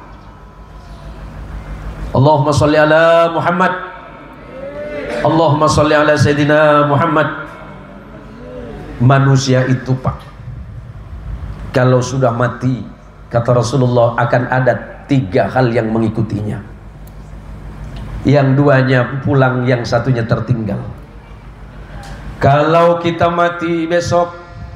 Allahumma sholli ala Muhammad, Allahumma sholli ala Sayyidina Muhammad. Manusia itu Pak, kalau sudah mati, kata Rasulullah, akan ada tiga hal yang mengikutinya. Yang duanya pulang, yang satunya tertinggal. Kalau kita mati besok,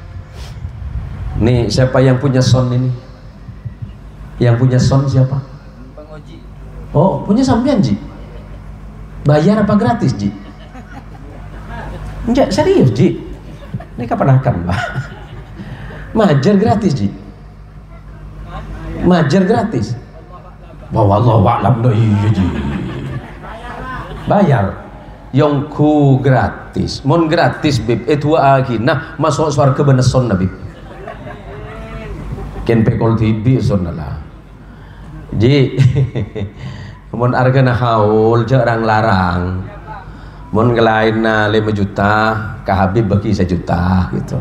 nih siapa yang punya son ini? Yang punya son siapa? Oh, punya sampean Ji? Bayar apa gratis Ji? Enggak, serius Ji? Ini kapan akan Pak? Majar gratis Ji? Majar gratis? Bahwa Allah wa'lam doh iya Ji. Bayar yongku gratis, mon gratis bib itu lagi. Nah masuk suara kebeneson nabi ken pekol tibi sonala ji mon argana haul jarang larang mon ngelain na lima juta ke Habib bagi sejuta gitu.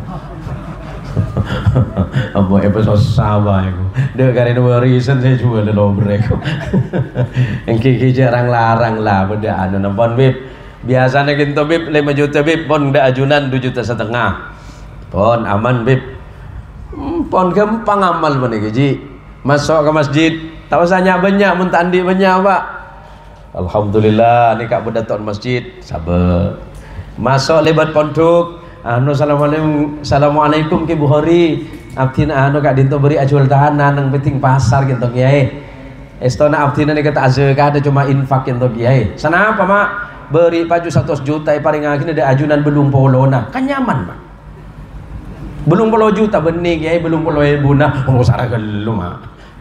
Apa episode sama itu deh karena warisan saya jual lo mereka yang kiki jarang larang lah beda anu nampon bib biasanya gitu bib lima juta bib pon ada ajunan dua juta setengah pon aman bib hmm, pon gampang amal mana gaji masuk ke masjid tahu saya banyak muntandi banyak Pak. Alhamdulillah ini kak berdaton masjid sabar masuk lebat pondok. Anu assalamualaikum, assalamualaikum ki Bukhari. Abdina anu kak dinto beri ajual tahanan nang penting pasar gitu kiai. Estona abdina nih kata azeka ada cuma infak gitu kiai. Sana apa mak? Beri paju satu juta paling akhirnya ada ajunan belum polona. Kan nyaman mak. Belum puluh juta benih kiai belum puluh ribu nah. Oh sarah gelu mak.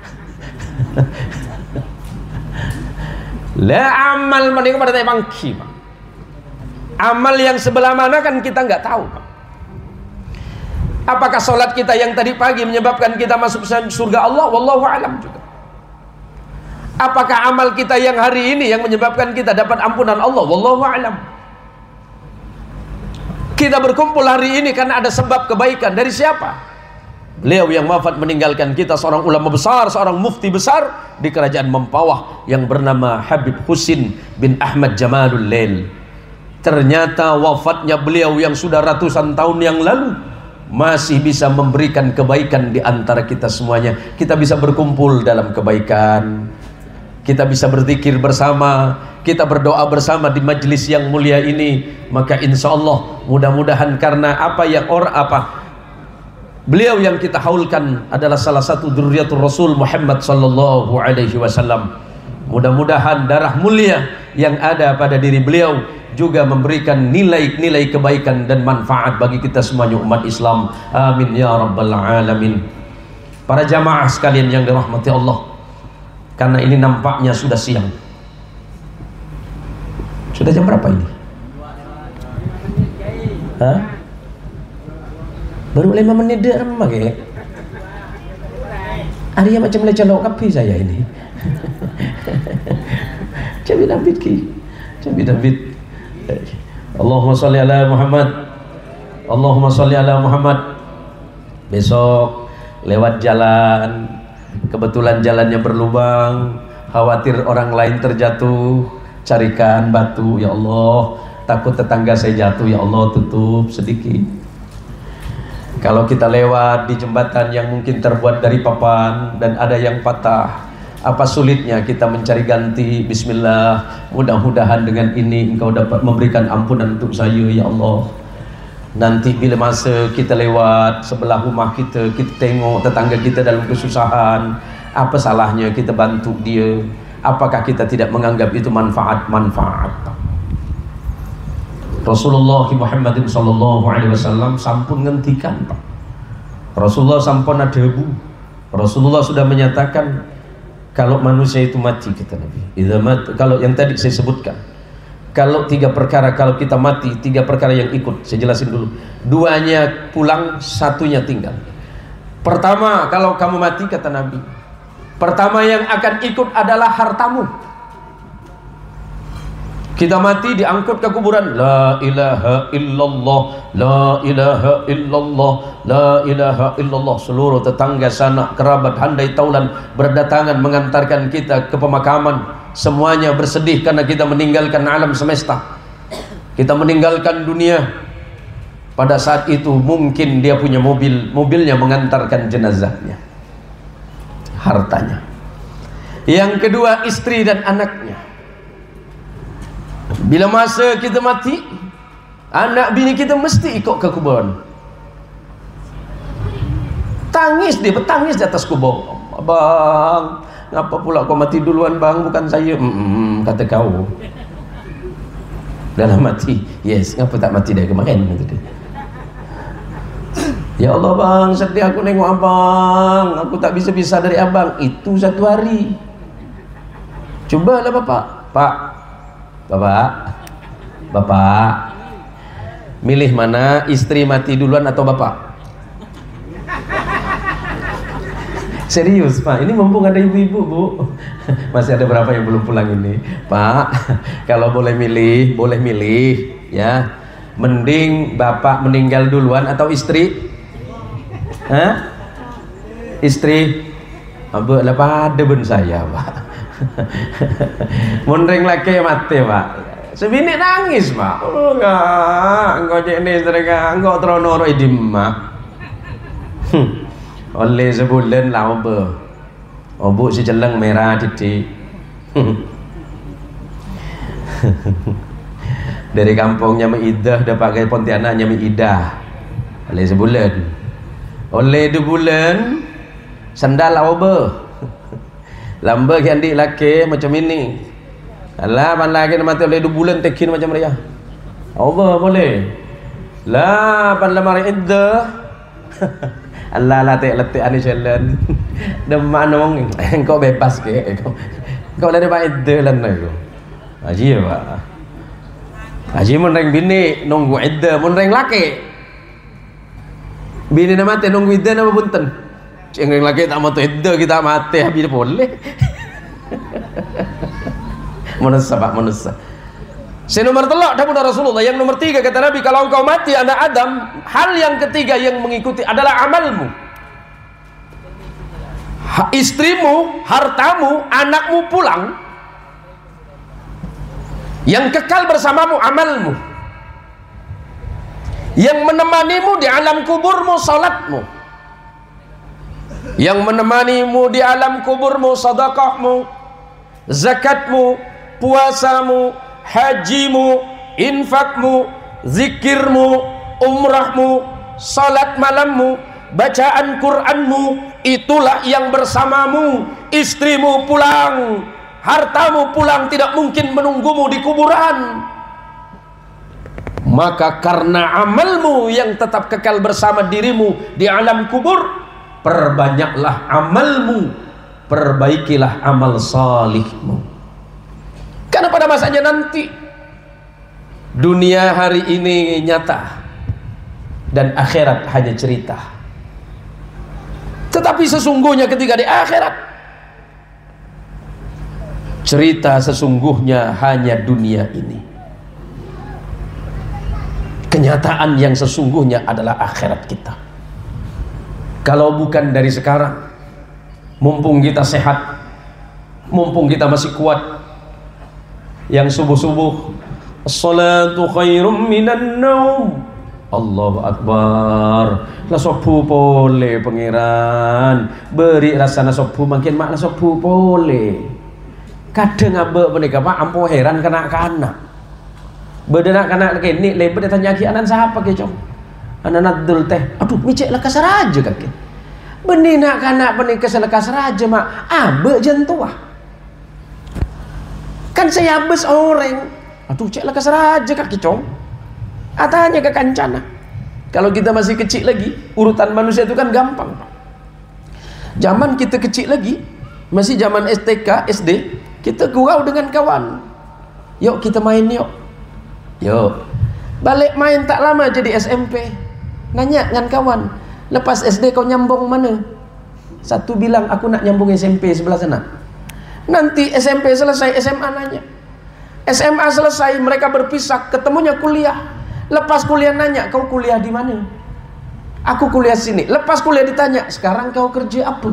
La amal mending pada bangki mak. Amal yang sebelah mana kan kita nggak tahu. Apakah sholat kita yang tadi pagi menyebabkan kita masuk surga Allah? Wallahu a'lam juga. Apakah amal kita yang hari ini yang menyebabkan kita dapat ampunan Allah? Wallahu a'lam. Kita berkumpul hari ini karena ada sebab kebaikan. Dari siapa? Beliau yang wafat meninggalkan kita seorang ulama besar, seorang mufti besar di kerajaan Mempawah yang bernama Habib Husin bin Ahmad Jamalul Lail. Ternyata wafatnya beliau yang sudah ratusan tahun yang lalu masih bisa memberikan kebaikan di antara kita semuanya. Kita bisa berkumpul dalam kebaikan, kita bisa berzikir bersama, kita berdoa bersama di majelis yang mulia ini. Maka insya Allah mudah-mudahan karena apa yang or apa beliau yang kita haulkan adalah salah satu dzurriyyatur Rasul Muhammad sallallahu alaihi wasallam. Mudah-mudahan darah mulia yang ada pada diri beliau juga memberikan nilai-nilai kebaikan dan manfaat bagi kita semuanya umat Islam. Amin ya rabbal alamin. Para jamaah sekalian yang dirahmati Allah, karena ini nampaknya sudah siang. Sudah jam berapa ini? Hah? Baru lima menit deh remah kayak. Arya macam lecon kapi saya ini. Cabi David ki. Cabi David. Allahumma sholli ala Muhammad, Allahumma sholli ala Muhammad. Besok lewat jalan, kebetulan jalannya berlubang, khawatir orang lain terjatuh, carikan batu ya Allah. Takut tetangga saya jatuh ya Allah, tutup sedikit. Kalau kita lewat di jembatan yang mungkin terbuat dari papan dan ada yang patah, apa sulitnya kita mencari ganti. Bismillah, mudah-mudahan dengan ini engkau dapat memberikan ampunan untuk saya ya Allah. Nanti bila masa kita lewat sebelah rumah kita, kita tengok tetangga kita dalam kesusahan, apa salahnya kita bantu dia? Apakah kita tidak menganggap itu manfaat-manfaat? Rasulullah Muhammadin sallallahu alaihi wasallam sampun ngentikan Pak. Rasulullah sampun adebu. Rasulullah sudah menyatakan kalau manusia itu mati, kata Nabi, kalau yang tadi saya sebutkan, kalau tiga perkara, kalau kita mati, tiga perkara yang ikut, saya jelasin dulu. Duanya pulang, satunya tinggal. Pertama, kalau kamu mati, kata Nabi, pertama yang akan ikut adalah hartamu. Kita mati diangkut ke kuburan, la ilaha illallah, la ilaha illallah, la ilaha illallah. Seluruh tetangga, sanak, kerabat, handai taulan berdatangan mengantarkan kita ke pemakaman. Semuanya bersedih karena kita meninggalkan alam semesta, kita meninggalkan dunia. Pada saat itu mungkin dia punya mobil, mobilnya mengantarkan jenazahnya, hartanya. Yang kedua, istri dan anaknya. Bila masa kita mati, anak bini kita mesti ikut ke kuburan. Tangis dia, bertangis di atas kubur. Abang, ngapa pula kau mati duluan bang, bukan saya? Mm-mm, kata kau. Dalam mati, yes, ngapa tak mati dari kemarin? Kata dia. Ya Allah bang, sedih aku nengok abang, aku tak bisa-bisa dari abang. Itu satu hari. Cubalah bapak, pak. Bapak, bapak, milih mana, istri mati duluan atau bapak? Serius pak, ini mumpung ada ibu-ibu bu, masih ada berapa yang belum pulang ini, pak. Kalau boleh milih, boleh milih, ya. Mending bapak meninggal duluan atau istri? Hah? Istri? Abu lah pada ben saya pak. Mundring laki mati pak, sebini nangis pak. Oh enggak, enggak jadi serga, enggak teronoro idim mak. Oleh sebulan lah obo, obo si celeng merah titik. Dari kampungnya Idah dah pakai Pontianaknya Idah. Oleh sebulan, oleh dua bulan sandal lah obo. Lamba kandi laki macam ini. Alah pan lagi mati oleh dua bulan tekin macam dia. Allah boleh. Lah pan lamar iddah. Allah lah tek letik ane jalan. Demanong engkau bebas ke engkau. Engkau lari ba iddah lan aku. Haji pak. Haji mun reng bini nunggu iddah, mun reng laki. Bini na mati nunggu iddah na punten. Cengeng lagi tak mau iddah kita mati habis boleh. Manusia pak manusia. Si nomor telak dapur Rasulullah. Yang nomor tiga kata Nabi, kalau engkau mati anak Adam, hal yang ketiga yang mengikuti adalah amalmu. Ha, istrimu, hartamu, anakmu pulang. Yang kekal bersamamu amalmu. Yang menemanimu di alam kuburmu salatmu. Yang menemanimu di alam kuburmu sedekahmu, zakatmu, puasamu, hajimu, infakmu, zikirmu, umrahmu, salat malammu, bacaan Qur'anmu. Itulah yang bersamamu. Istrimu pulang, hartamu pulang, tidak mungkin menunggumu di kuburan. Maka karena amalmu yang tetap kekal bersama dirimu di alam kubur, perbanyaklah amalmu, perbaikilah amal salihmu. Karena pada masanya nanti, dunia hari ini nyata dan akhirat hanya cerita. Tetapi sesungguhnya ketika di akhirat, cerita sesungguhnya hanya dunia ini. Kenyataan yang sesungguhnya adalah akhirat kita. Kalau bukan dari sekarang, mumpung kita sehat, mumpung kita masih kuat, yang subuh-subuh, as-salatu khairum minan naum, Allahu Akbar, la sopu pole pangeran, beri rasana sopu makin mak la sopu pole. Kadang abek menika pak ampo heran kanak-kanak, bedenak kanak kene lebat tanya ki anan siapa ke cong. Anak nadul teh, aduh micek lekas raja kaki. Benih nak kanak benih keselekas raja mak, abe jentuah. Kan saya habis orang, aduh cek lekas raja kaki cong. Atanya ke kancana. Kalau kita masih kecil lagi, urutan manusia itu kan gampang. Zaman kita kecil lagi, masih zaman S T K, S D, kita gurau dengan kawan. Yuk kita main yuk. Yuk. Balik main tak lama jadi S M P. Nanya dengan kawan, lepas S D kau nyambung mana? Satu bilang aku nak nyambung S M P sebelah sana. Nanti S M P selesai S M A nanya, S M A selesai, mereka berpisah, ketemunya kuliah. Lepas kuliah nanya, kau kuliah di mana? Aku kuliah sini. Lepas kuliah ditanya, sekarang kau kerja apa?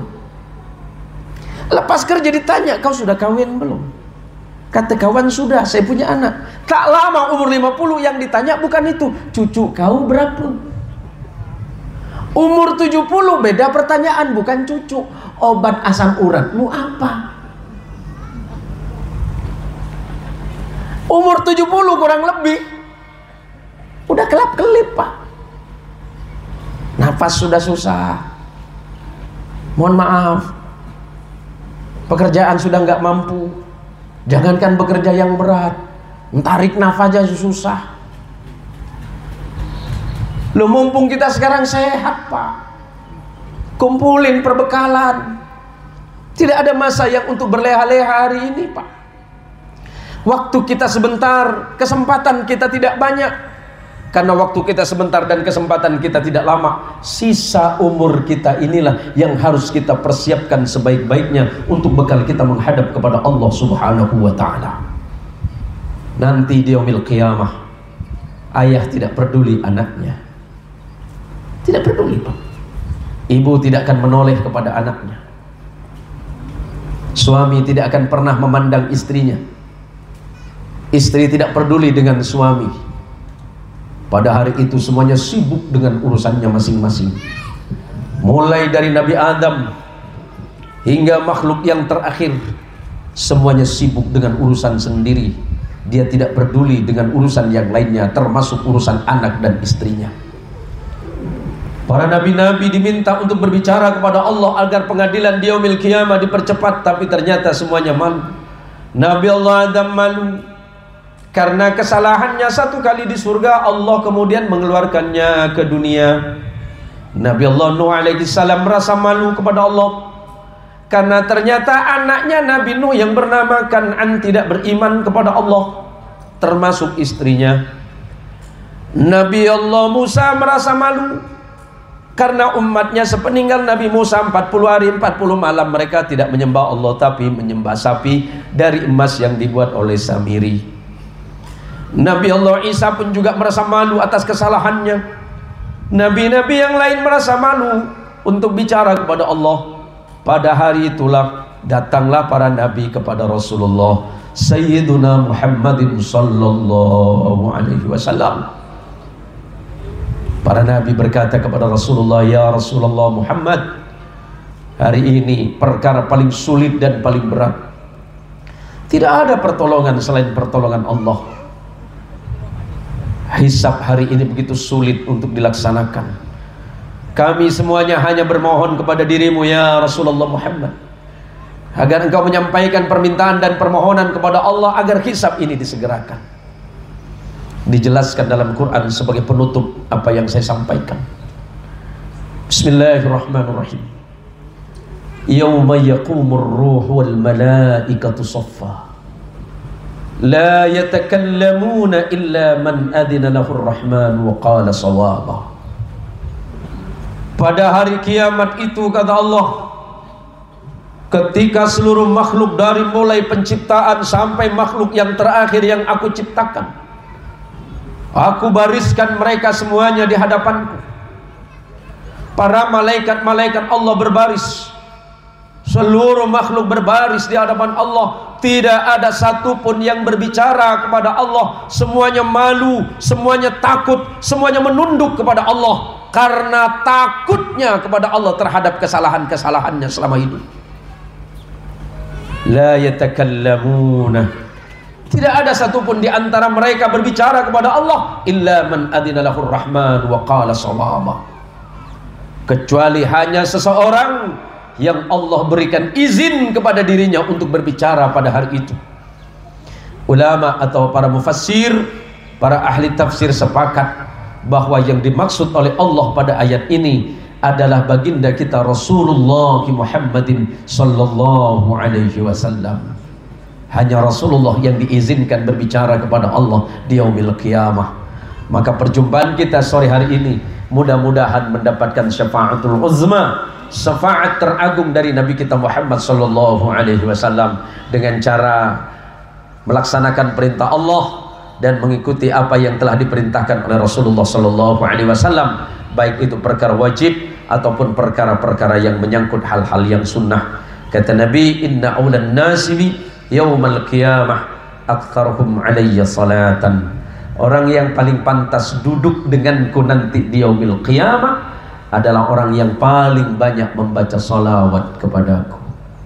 Lepas kerja ditanya, kau sudah kawin belum? Kata kawan, sudah, saya punya anak. Tak lama umur lima puluh, yang ditanya bukan itu, cucu kau berapa? Umur tujuh puluh, beda pertanyaan, bukan cucu. Obat asam uratmu apa? Umur tujuh puluh kurang lebih, udah kelap-kelip, Pak. Nafas sudah susah. Mohon maaf, pekerjaan sudah nggak mampu. Jangankan bekerja yang berat, tarik nafas aja susah. Loh, mumpung kita sekarang sehat, Pak, kumpulin perbekalan. Tidak ada masa yang untuk berleha-leha hari ini, Pak. Waktu kita sebentar, kesempatan kita tidak banyak. Karena waktu kita sebentar dan kesempatan kita tidak lama, sisa umur kita inilah yang harus kita persiapkan sebaik-baiknya untuk bekal kita menghadap kepada Allah Subhanahu wa ta'ala. Nanti di yaumil qiyamah, ayah tidak peduli anaknya. Tidak peduli, Pak. Ibu tidak akan menoleh kepada anaknya. Suami tidak akan pernah memandang istrinya. Istri tidak peduli dengan suami. Pada hari itu semuanya sibuk dengan urusannya masing-masing. Mulai dari Nabi Adam hingga makhluk yang terakhir, semuanya sibuk dengan urusan sendiri. Dia tidak peduli dengan urusan yang lainnya, termasuk urusan anak dan istrinya. Para nabi-nabi diminta untuk berbicara kepada Allah agar pengadilan di yaumil qiyamah dipercepat, tapi ternyata semuanya malu. Nabi Allah Adam malu karena kesalahannya satu kali di surga, Allah kemudian mengeluarkannya ke dunia. Nabi Allah Nuh alaihi salam merasa malu kepada Allah karena ternyata anaknya Nabi Nuh yang bernama Kan'an tidak beriman kepada Allah, termasuk istrinya. Nabi Allah Musa merasa malu karena umatnya sepeninggal Nabi Musa empat puluh hari empat puluh malam mereka tidak menyembah Allah, tapi menyembah sapi dari emas yang dibuat oleh Samiri. Nabi Allah Isa pun juga merasa malu atas kesalahannya. Nabi-nabi yang lain merasa malu untuk bicara kepada Allah. Pada hari itulah datanglah para nabi kepada Rasulullah Sayyiduna Muhammadin sallallahu alaihi wasallam. Para nabi berkata kepada Rasulullah, ya Rasulullah Muhammad, hari ini perkara paling sulit dan paling berat. Tidak ada pertolongan selain pertolongan Allah. Hisab hari ini begitu sulit untuk dilaksanakan. Kami semuanya hanya bermohon kepada dirimu ya Rasulullah Muhammad, agar engkau menyampaikan permintaan dan permohonan kepada Allah agar hisab ini disegerakan. Dijelaskan dalam Quran sebagai penutup apa yang saya sampaikan. Bismillahirrahmanirrahim. Yauma yaqumur ruhu wal malaikatu saffa, la yatakallamuna illa man adina lahur rahman wa qala sawaba. Pada hari kiamat itu, kata Allah, ketika seluruh makhluk dari mulai penciptaan sampai makhluk yang terakhir yang aku ciptakan, aku bariskan mereka semuanya di hadapanku. Para malaikat-malaikat Allah berbaris, seluruh makhluk berbaris di hadapan Allah. Tidak ada satupun yang berbicara kepada Allah. Semuanya malu, semuanya takut, semuanya menunduk kepada Allah karena takutnya kepada Allah terhadap kesalahan-kesalahannya selama hidup. La yatakallamuna, tidak ada satupun di antara mereka berbicara kepada Allah illa man adina lahur rahman wa qala sawaba, kecuali hanya seseorang yang Allah berikan izin kepada dirinya untuk berbicara pada hari itu. Ulama atau para mufassir, para ahli tafsir sepakat bahwa yang dimaksud oleh Allah pada ayat ini adalah baginda kita Rasulullah Muhammadin sallallahu alaihi wasallam. Hanya Rasulullah yang diizinkan berbicara kepada Allah di yaumil qiyamah. Maka perjumpaan kita sore hari ini mudah-mudahan mendapatkan syafaatul uzma, syafaat teragung dari Nabi kita Muhammad sallallahu alaihi wasallam, dengan cara melaksanakan perintah Allah dan mengikuti apa yang telah diperintahkan oleh Rasulullah Sallallahu Alaihi Wasallam, baik itu perkara wajib ataupun perkara-perkara yang menyangkut hal-hal yang sunnah. Kata Nabi, inna awlan nasi yaumal qiyamah aktsaruhum alayya salatan. Orang yang paling pantas duduk denganku nanti di yaumil qiyamah adalah orang yang paling banyak membaca salawat kepadaku.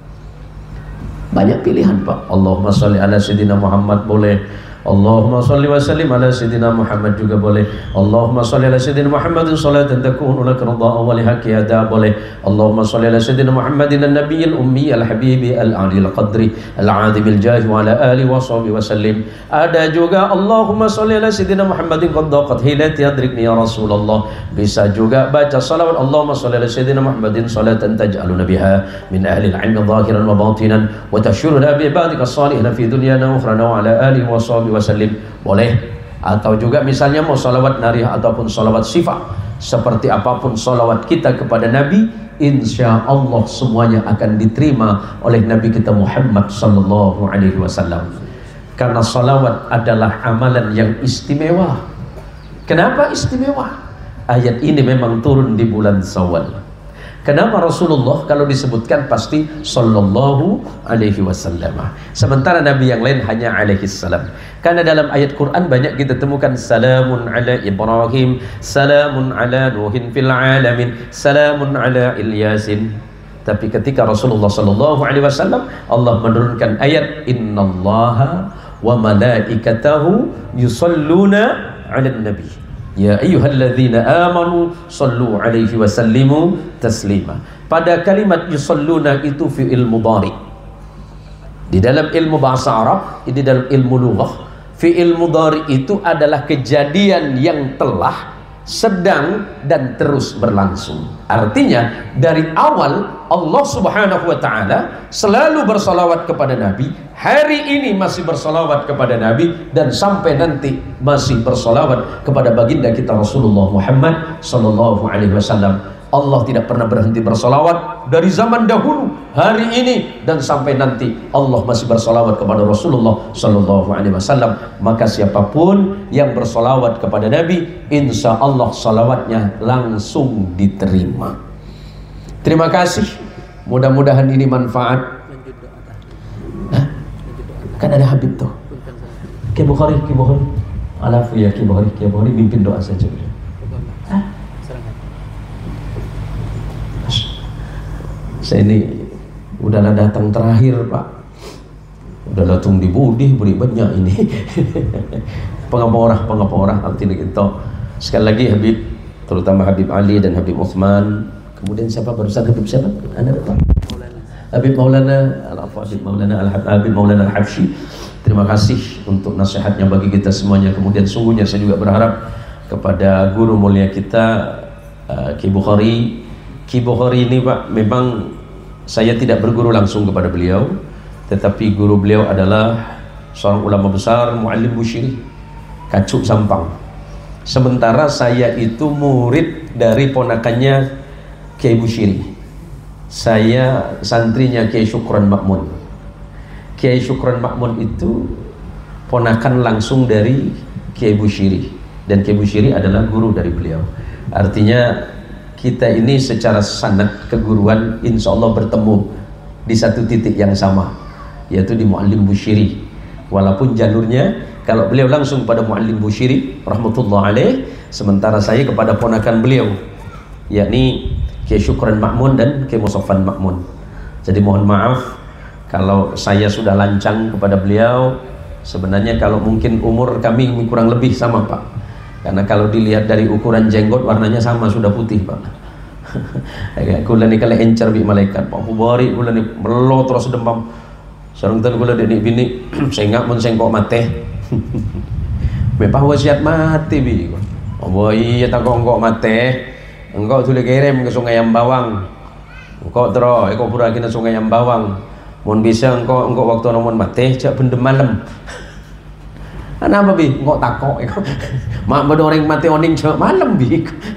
Banyak pilihan Pak. Allahumma sholli ala sayyidina Muhammad boleh, Allahumma sholli wa sallim ala sayyidina Muhammad juga boleh, Allahumma sholli ala sayyidina Muhammadin salatan takunu lak ridha wa li haqqi ada boleh, Allahumma sholli ala sayyidina Muhammadin an-nabiyil ummi al-habibi al-ali al-qadri al-azim al-jahi wa ala alihi wa sahbihi wa sallim. Ada juga Allahumma sholli ala sayyidina Muhammadin qad daqat hilati adrikni ya Rasulullah. Bisa juga baca salawat Allahumma sholli ala sayyidina Muhammadin salatan taj'aluna biha min ahli al-'ilmi dhahiran wa batinan wa tashuruna bi ibadika as-salihin fi dunyana wa ukhrana wa ala alihi wa sahbihi wasallim boleh. Atau juga misalnya mau salawat nariyah ataupun salawat sifah, seperti apapun salawat kita kepada Nabi, insya Allah semuanya akan diterima oleh Nabi kita Muhammad Sallallahu Alaihi Wasallam. Karena salawat adalah amalan yang istimewa. Kenapa istimewa? Ayat ini memang turun di bulan Syawal. Kenapa Rasulullah kalau disebutkan pasti Sallallahu Alaihi Wasallam, sementara Nabi yang lain hanya alaihi salam? Karena dalam ayat Quran banyak kita temukan salamun ala Ibrahim, salamun ala Nuhin fil alamin, salamun ala Ilyasin. Tapi ketika Rasulullah Sallallahu Alaihi Wasallam, Allah menurunkan ayat innallaha wa malaikatahu yusalluna ala nabi ya ayyuhalladzina amanu sallu alaihi wa sallimu taslima. Pada kalimat yusalluna itu fi'il mudhari. Di dalam ilmu bahasa Arab, di dalam ilmu lughah, fi'il mudhari itu adalah kejadian yang telah, sedang, dan terus berlangsung. Artinya dari awal Allah Subhanahu wa ta'ala selalu bersalawat kepada Nabi, hari ini masih bersalawat kepada Nabi, dan sampai nanti masih bersalawat kepada baginda kita Rasulullah Muhammad Sallallahu Alaihi Wasallam. Allah tidak pernah berhenti bersalawat dari zaman dahulu, hari ini, dan sampai nanti Allah masih bersalawat kepada Rasulullah Sallallahu Alaihi Wasallam. Maka siapapun yang bersalawat kepada Nabi, insya Allah salawatnya langsung diterima. Terima kasih. Mudah-mudahan ini manfaat. Hah? Kan ada Habib tuh. Ki Bukhari, Ki Bukhari. Alafu ya Ki Bukhari, Ki Bukhari mimpin doa saja. Hah? Saya ini udahlah datang terakhir Pak, udah datang di Budi beri banyak ini. Pengaporah pengaporah artinya kita sekali lagi Habib, terutama Habib Ali dan Habib Uthman. Kemudian siapa barusan Habib siapa? Anda Pak Habib Maulana Al-Habib Maulana Al-Habib Maulana Al-Habsyi. Terima kasih untuk nasihatnya bagi kita semuanya. Kemudian sungguhnya saya juga berharap kepada guru mulia kita uh, Ki Bukhari. Ki Bukhari ini Pak, memang saya tidak berguru langsung kepada beliau, tetapi guru beliau adalah seorang ulama besar, Muallim Bushiri, Kacuk Sampang. Sementara saya itu murid dari ponakannya Kiai Bushiri. Saya santrinya Kiai Syukron Makmun. Kiai Syukron Makmun itu ponakan langsung dari Kiai Bushiri, dan Kiai Bushiri adalah guru dari beliau. Artinya kita ini secara sanad keguruan insya Allah bertemu di satu titik yang sama, yaitu di Muallim Bushiri. Walaupun jalurnya kalau beliau langsung pada Muallim Bushiri rahmatullah alaih, sementara saya kepada ponakan beliau, yakni Kiai Syukran Makmun dan Kiai Musaffan Makmun. Jadi mohon maaf kalau saya sudah lancang kepada beliau. Sebenarnya kalau mungkin umur kami kurang lebih sama Pak, karena kalau dilihat dari ukuran jenggot warnanya sama, sudah putih Pak. Kula ni kala encer bi malaikat Pak Bukhari, kula ni melo terus demam. Sareng ten kula denik bini sengak mun sengkok mate. Bepah wasiat mati bi. Oh iya tak kok mate. Engkau tuli kirim ke Sungai Ambawang. Engkau tero eko pura kena Sungai Ambawang. Mun bisa engkau engkau waktu nomon mate jak bendem malam. Kenapa bi? Engkau takok eko. Mak bodo orang mati oning jak malam bi.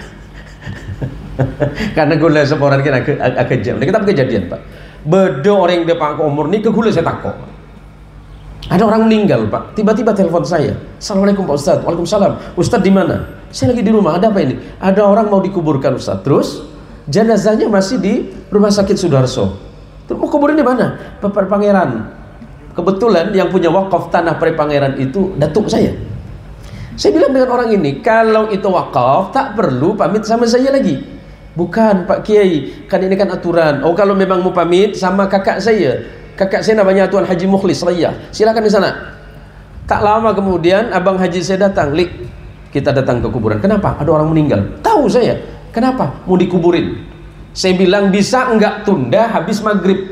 Karena gula seporan kita agak jam. Kita kejadian Pak. Bedo orang depan umur ni ke gula saya takok. Ada orang meninggal Pak, tiba-tiba telepon saya, Assalamualaikum Pak Ustadz. Waalaikumsalam. Ustadz di mana? Saya lagi di rumah. Ada apa ini? Ada orang mau dikuburkan Ustadz. Terus jenazahnya masih di Rumah Sakit Sudarso. Terus mau kuburin di mana? Pare Pangeran. Kebetulan yang punya wakaf tanah Pare Pangeran itu datuk saya. Saya bilang dengan orang ini, kalau itu wakaf tak perlu pamit sama saya lagi. Bukan Pak Kiai, kan ini kan aturan. Oh kalau memang mau pamit sama kakak saya, kakak saya namanya Tuan Haji Mukhlis Raya, silakan di sana. Tak lama kemudian abang haji saya datang, Lik, kita datang ke kuburan. Kenapa? Ada orang meninggal. Tahu saya. Kenapa? Mau dikuburin. Saya bilang bisa enggak tunda habis maghrib.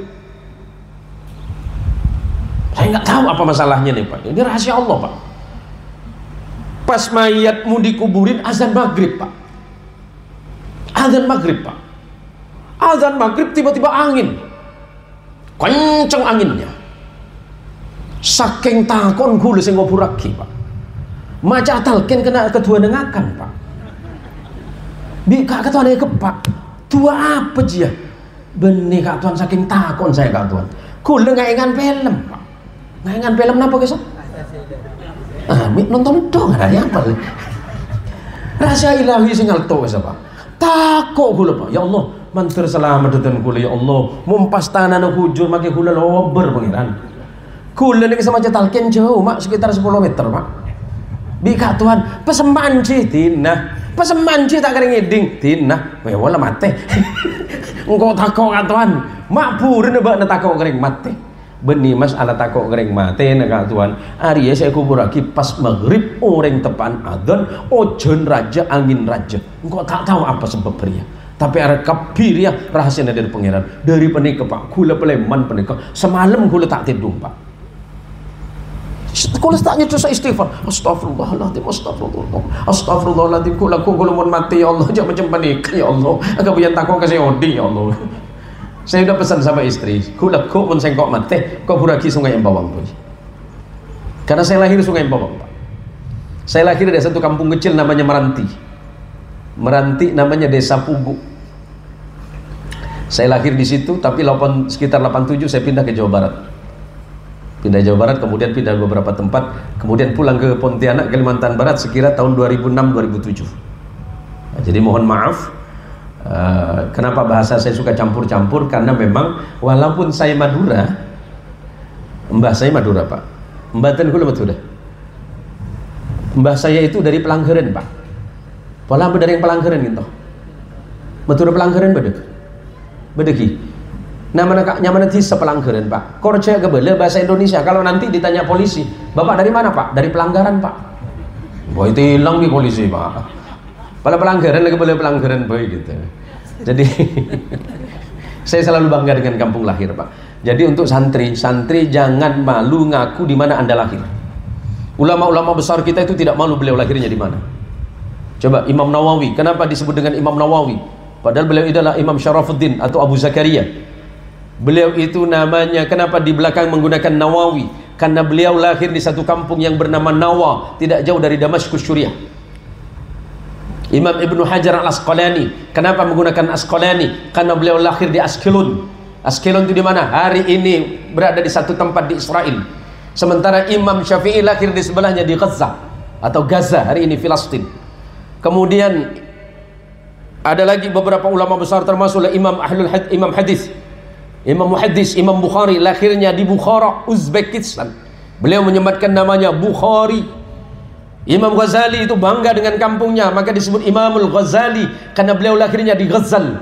Saya nggak tahu apa masalahnya nih Pak. Ini rahasia Allah Pak. Pas mayat mau dikuburin azan maghrib Pak. Azan maghrib Pak. Azan maghrib tiba-tiba angin. Kenceng anginnya. Saking takon kula sing ngopurake Pak. Maca talqin kena kedua dengakan Pak. Bi kak ketuan ke Pak. Dua apa dia? Benih kak tuan saking takon saya kak tuan. Kula ngaingan film Pak. Ngaingan film napa guys? Ah, nonton dong ada apa? Rahasia ilahi sing ngalto wis Pak. Takok kula Pak. Ya Allah, mantir selamatkan kula ya Allah. Mumpas tanah hujur make kula lober pangeran. Kula niki sama talqin jauh mak sekitar sepuluh meter Pak. Bi kak tuan pesemanci tinah. Pesemanci tak kering ngiding tinah. Ya wala mate. Engko takok kak tuan. Mak pureun bak takok kering mate. Benih mas ala takok kering mate kak tuan. Ari saya kubur lagi pas maghrib orang tepan adzan ojon raja angin raja. Engko tak tahu apa sebab pria. Tapi ada kabir ya rahasia dari pangeran. Dari penikah Pak. Kula peleman penikah. Semalam kula tak tidur Pak. Kula tak nyetu istighfar. Astagfirullahaladzim, astagfirullah. Astagfirullahaladzim. Kula kula mun mati ya Allah jangan macam penikah ya Allah. Agak buyan takok kasih odi ya Allah. Saya udah pesan sama istri. Kula kok mun sengkok mati kok buraki Sungai Empawang boy. Karena saya lahir Sungai Empawang Pak. Saya lahir dari satu kampung kecil namanya Meranti. Meranti namanya Desa Pugu. Saya lahir di situ, tapi sekitar delapan puluh tujuh saya pindah ke Jawa Barat. Pindah Jawa Barat, kemudian pindah beberapa tempat, kemudian pulang ke Pontianak, Kalimantan Barat sekira tahun dua ribu enam dua ribu tujuh. Nah, jadi mohon maaf, uh, kenapa bahasa saya suka campur-campur, karena memang walaupun saya Madura, mbah saya Madura Pak, Mbaten kula Madura. Mbah saya itu dari Pelangkeren Pak. Pola dari yang Pelangkeren gitu. Madura Pelangkeren bedek. Bedeki. Nama nyaman nanti sepelanggaran Pak. Korja kebele bahasa Indonesia. Kalau nanti ditanya polisi, Bapak dari mana Pak? Dari pelanggaran Pak. Boy itu hilang di polisi Pak. Pada pelanggaran lagi boleh pelanggaran boy gitu. Jadi saya selalu bangga dengan kampung lahir Pak. Jadi untuk santri, santri jangan malu ngaku di mana Anda lahir. Ulama-ulama besar kita itu tidak malu beliau lahirnya di mana. Coba Imam Nawawi, kenapa disebut dengan Imam Nawawi? Padahal beliau adalah Imam Syarafuddin atau Abu Zakaria. Beliau itu namanya, kenapa di belakang menggunakan Nawawi? Karena beliau lahir di satu kampung yang bernama Nawa, tidak jauh dari Damaskus Suriah. Imam Ibnu Hajar Al-Asqalani, kenapa menggunakan Asqalani? Karena beliau lahir di Askelon. Askelon itu di mana? Hari ini berada di satu tempat di Israel. Sementara Imam Syafi'i lahir di sebelahnya di Gaza atau Gaza, hari ini Filistin. Kemudian ada lagi beberapa ulama besar termasuk Imam Ahlul Had Imam Hadis. Imam Muhaddis, Imam Bukhari lahirnya di Bukhara, Uzbekistan. Beliau menyematkan namanya Bukhari. Imam Ghazali itu bangga dengan kampungnya, maka disebut Imamul Ghazali karena beliau lahirnya di Ghazal.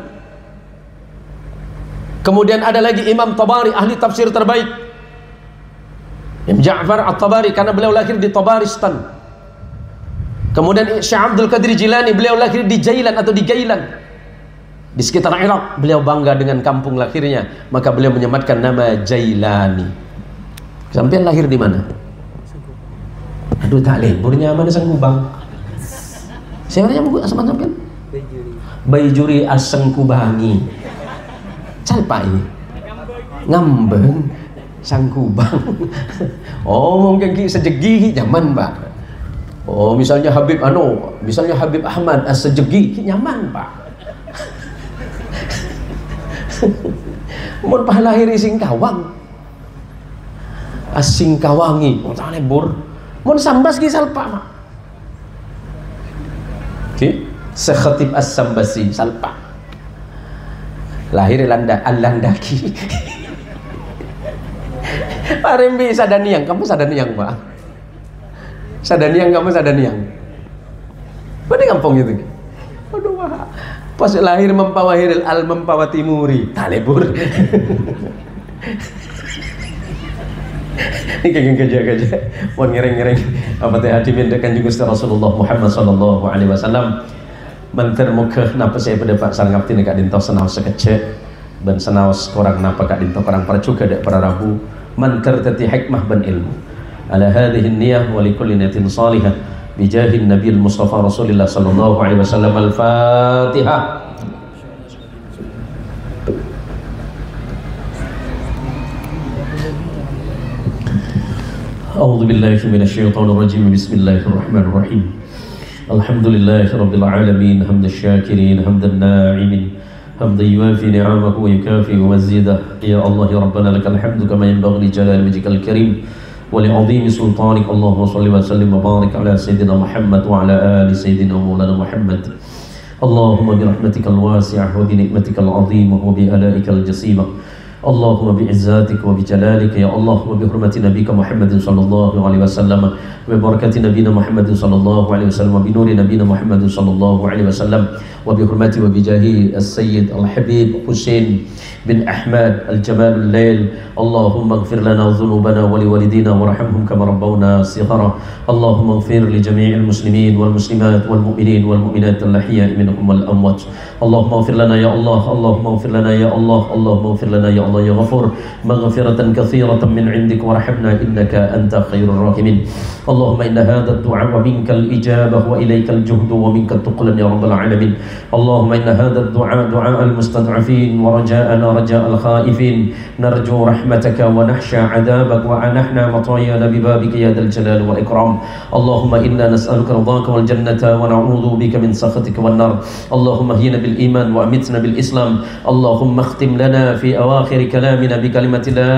Kemudian ada lagi Imam Tabari, ahli tafsir terbaik. Imam Ja'far At-Tabari karena beliau lahir di Tabaristan. Kemudian Syekh Abdul Qadir Jilani, beliau lahir di Jailan atau di Gailan. Di sekitar Irak, beliau bangga dengan kampung lahirnya, maka beliau menyematkan nama Jailani. Sampai lahir di mana? Aduh tak liburnya mana Sengkubang. Siapa yang buku asal sampean? Baijuri Asengkubangi. Calpai. Ngambeng Sangkubang. Oh mungkin ki sejegi nyaman Pak. Oh misalnya Habib Ano, misalnya Habib Ahmad As-Sejegi nyaman Pak. Mun pah lahir sing Kawang. asing kawangi oh tak lebur mun sambas ki salpa mak oke sekhatib as-sambasi salpa lahir landa alandaki Parembi sadaniang kamu sadaniang Pak sadaniang kamu sadaniang pada kampung itu aduh wah pas lahir mempawa hiril al mempawa timuri talebur ini kayak kerja-kerja mau ngereng-ngereng apa teh hadimin dekan juga Rasulullah Muhammad sallallahu alaihi wasallam menter muka napa saya pada Pak sareng abdi nek dinto senaos sekecek ben senaos korang napa kak dinto korang para juga dek para rabu menter tati hikmah ban ilmu ala hadhihi niyah wa likulli niyatin salihah bijahin Nabi Mustafa Rasulullah sallallahu alaihi wasallam. Al-Fatihah. A'udzu billahi minasyaitonir rajim. Bismillahirrahmanirrahim. Alhamdulillahi rabbil alamin hamdasy syakirin hamdan na'imin hamdan yuwafi ni'amahu wa yukafi mazidah. Ya Allah ya Rabbana lakal hamdu kama yanbaghi li jalali wajhikal karim ولعظيم سلطانك. اللهم صل وسلم وبارك على سيدنا محمد وعلى آل سيدنا مولانا محمد. اللهم برحمتك الواسعة وبنعمتك العظيمة وبآلائك الجسيمة اللهم بعزاتك وبجلالك يا الله وبحرمة نبيك محمد صلى الله عليه وسلم وببركة نبينا محمد صلى الله عليه وسلم وبنور نبينا محمد صلى الله عليه وسلم وبحرمة وبجاه السيد الحبيب حسين بن أحمد الجمال الليل. اللهم اغفر لنا ذنوبنا ولوالدينا وارحمهم كما ربونا صغارا. اللهم اغفر لجميع المسلمين والمسلمات والمؤمنين والمؤمنات الأحياء منهم والأموات. اللهم اغفر لنا يا الله. اللهم اغفر لنا يا الله. اللهم اغفر لنا يا الله يا غفور مغفرة كثيرة من عندك وارحمنا إنك أنت خير الراحمين. اللهم إن هذا الدعاء ومنك الإجابة وإليك الجهد ومنك التقلن يا رب العالمين. اللهم إن هذا الدعاء دعاء المستضعفين ورجاءنا رجاء الخائفين. نرجو رحمتك ونخشى عذابك ونحن مطايانا ببابك يا ذا الجلال والإكرام. اللهم إنا نسألك رضاك والجنة ونعوذ بك من سخطك والنار. اللهم اهينا بالإيمان وأمتنا بالإسلام. اللهم اختم لنا في أواخر كلامنا بكلمة لا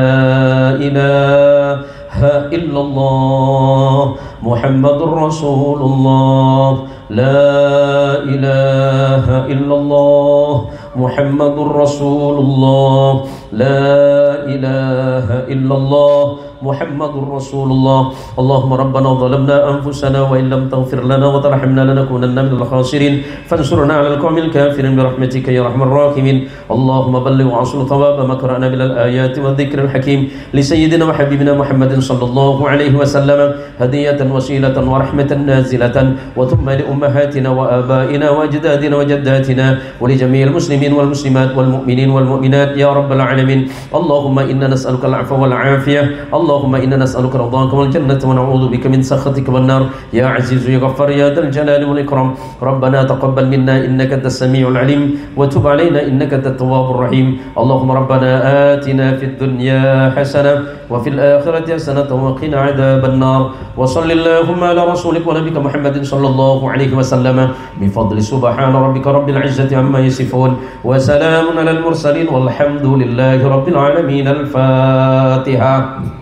إله إلا الله محمد رسول الله. لا إله إلا الله محمد رسول الله. لا إله إلا الله محمد رسول الله. اللهم ربنا ظلمنا أنفسنا وإن لم تغفر لنا وترحمنا لنكونن من الخاسرين فانصرنا على القوم الكافرين برحمتك يا أرحم الراحمين. اللهم بلغ وأصل ثواب ما قرأنا من الآيات والذكر الحكيم لسيدنا وحبيبنا محمد صلى الله عليه وسلم هدية وسيلة ورحمة نازلة وثم لأمهاتنا وآبائنا وأجدادنا وجداتنا ولجميع المسلمين والمسلمات والمؤمنين والمؤمنات يا رب العالمين. اللهم إنا نسألك العفو والعافية. اللهم إنا نسألك رضاك والجنة ونعوذ بك من سخطك والنار يا عزيز يا غفار يا ذا الجلال والإكرام. ربنا تقبل منا إنك أنت السميع العليم وتب علينا إنك أنت التواب الرحيم. اللهم ربنا آتنا في الدنيا حسنة وفي الآخرة حسنة وقنا عذاب النار. وصل اللهم على رسولك ونبيك محمد صلى الله عليه وسلم بفضل سبحان ربك رب العزة عما يصفون وسلام على المرسلين والحمد لله رب العالمين. الفاتحة.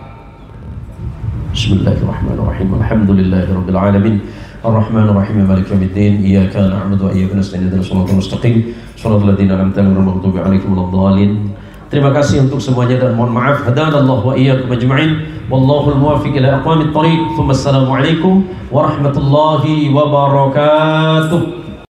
بسم الله الرحمن الرحيم. الحمد لله رب العالمين الرحمن الرحيم مالك يوم الدين. إياك نعبد وإياك نستعين اهدنا الصراط المستقيم صراط الذين أنعمت عليهم غير المغضوب عليهم ولا الضالين. Terima kasih untuk semuanya dan mohon maaf. Hadanallahu wa iyyakum ajma'in. Wallahul muwaffiq ila aqwamit thoriq. Assalamualaikum warahmatullahi wabarakatuh.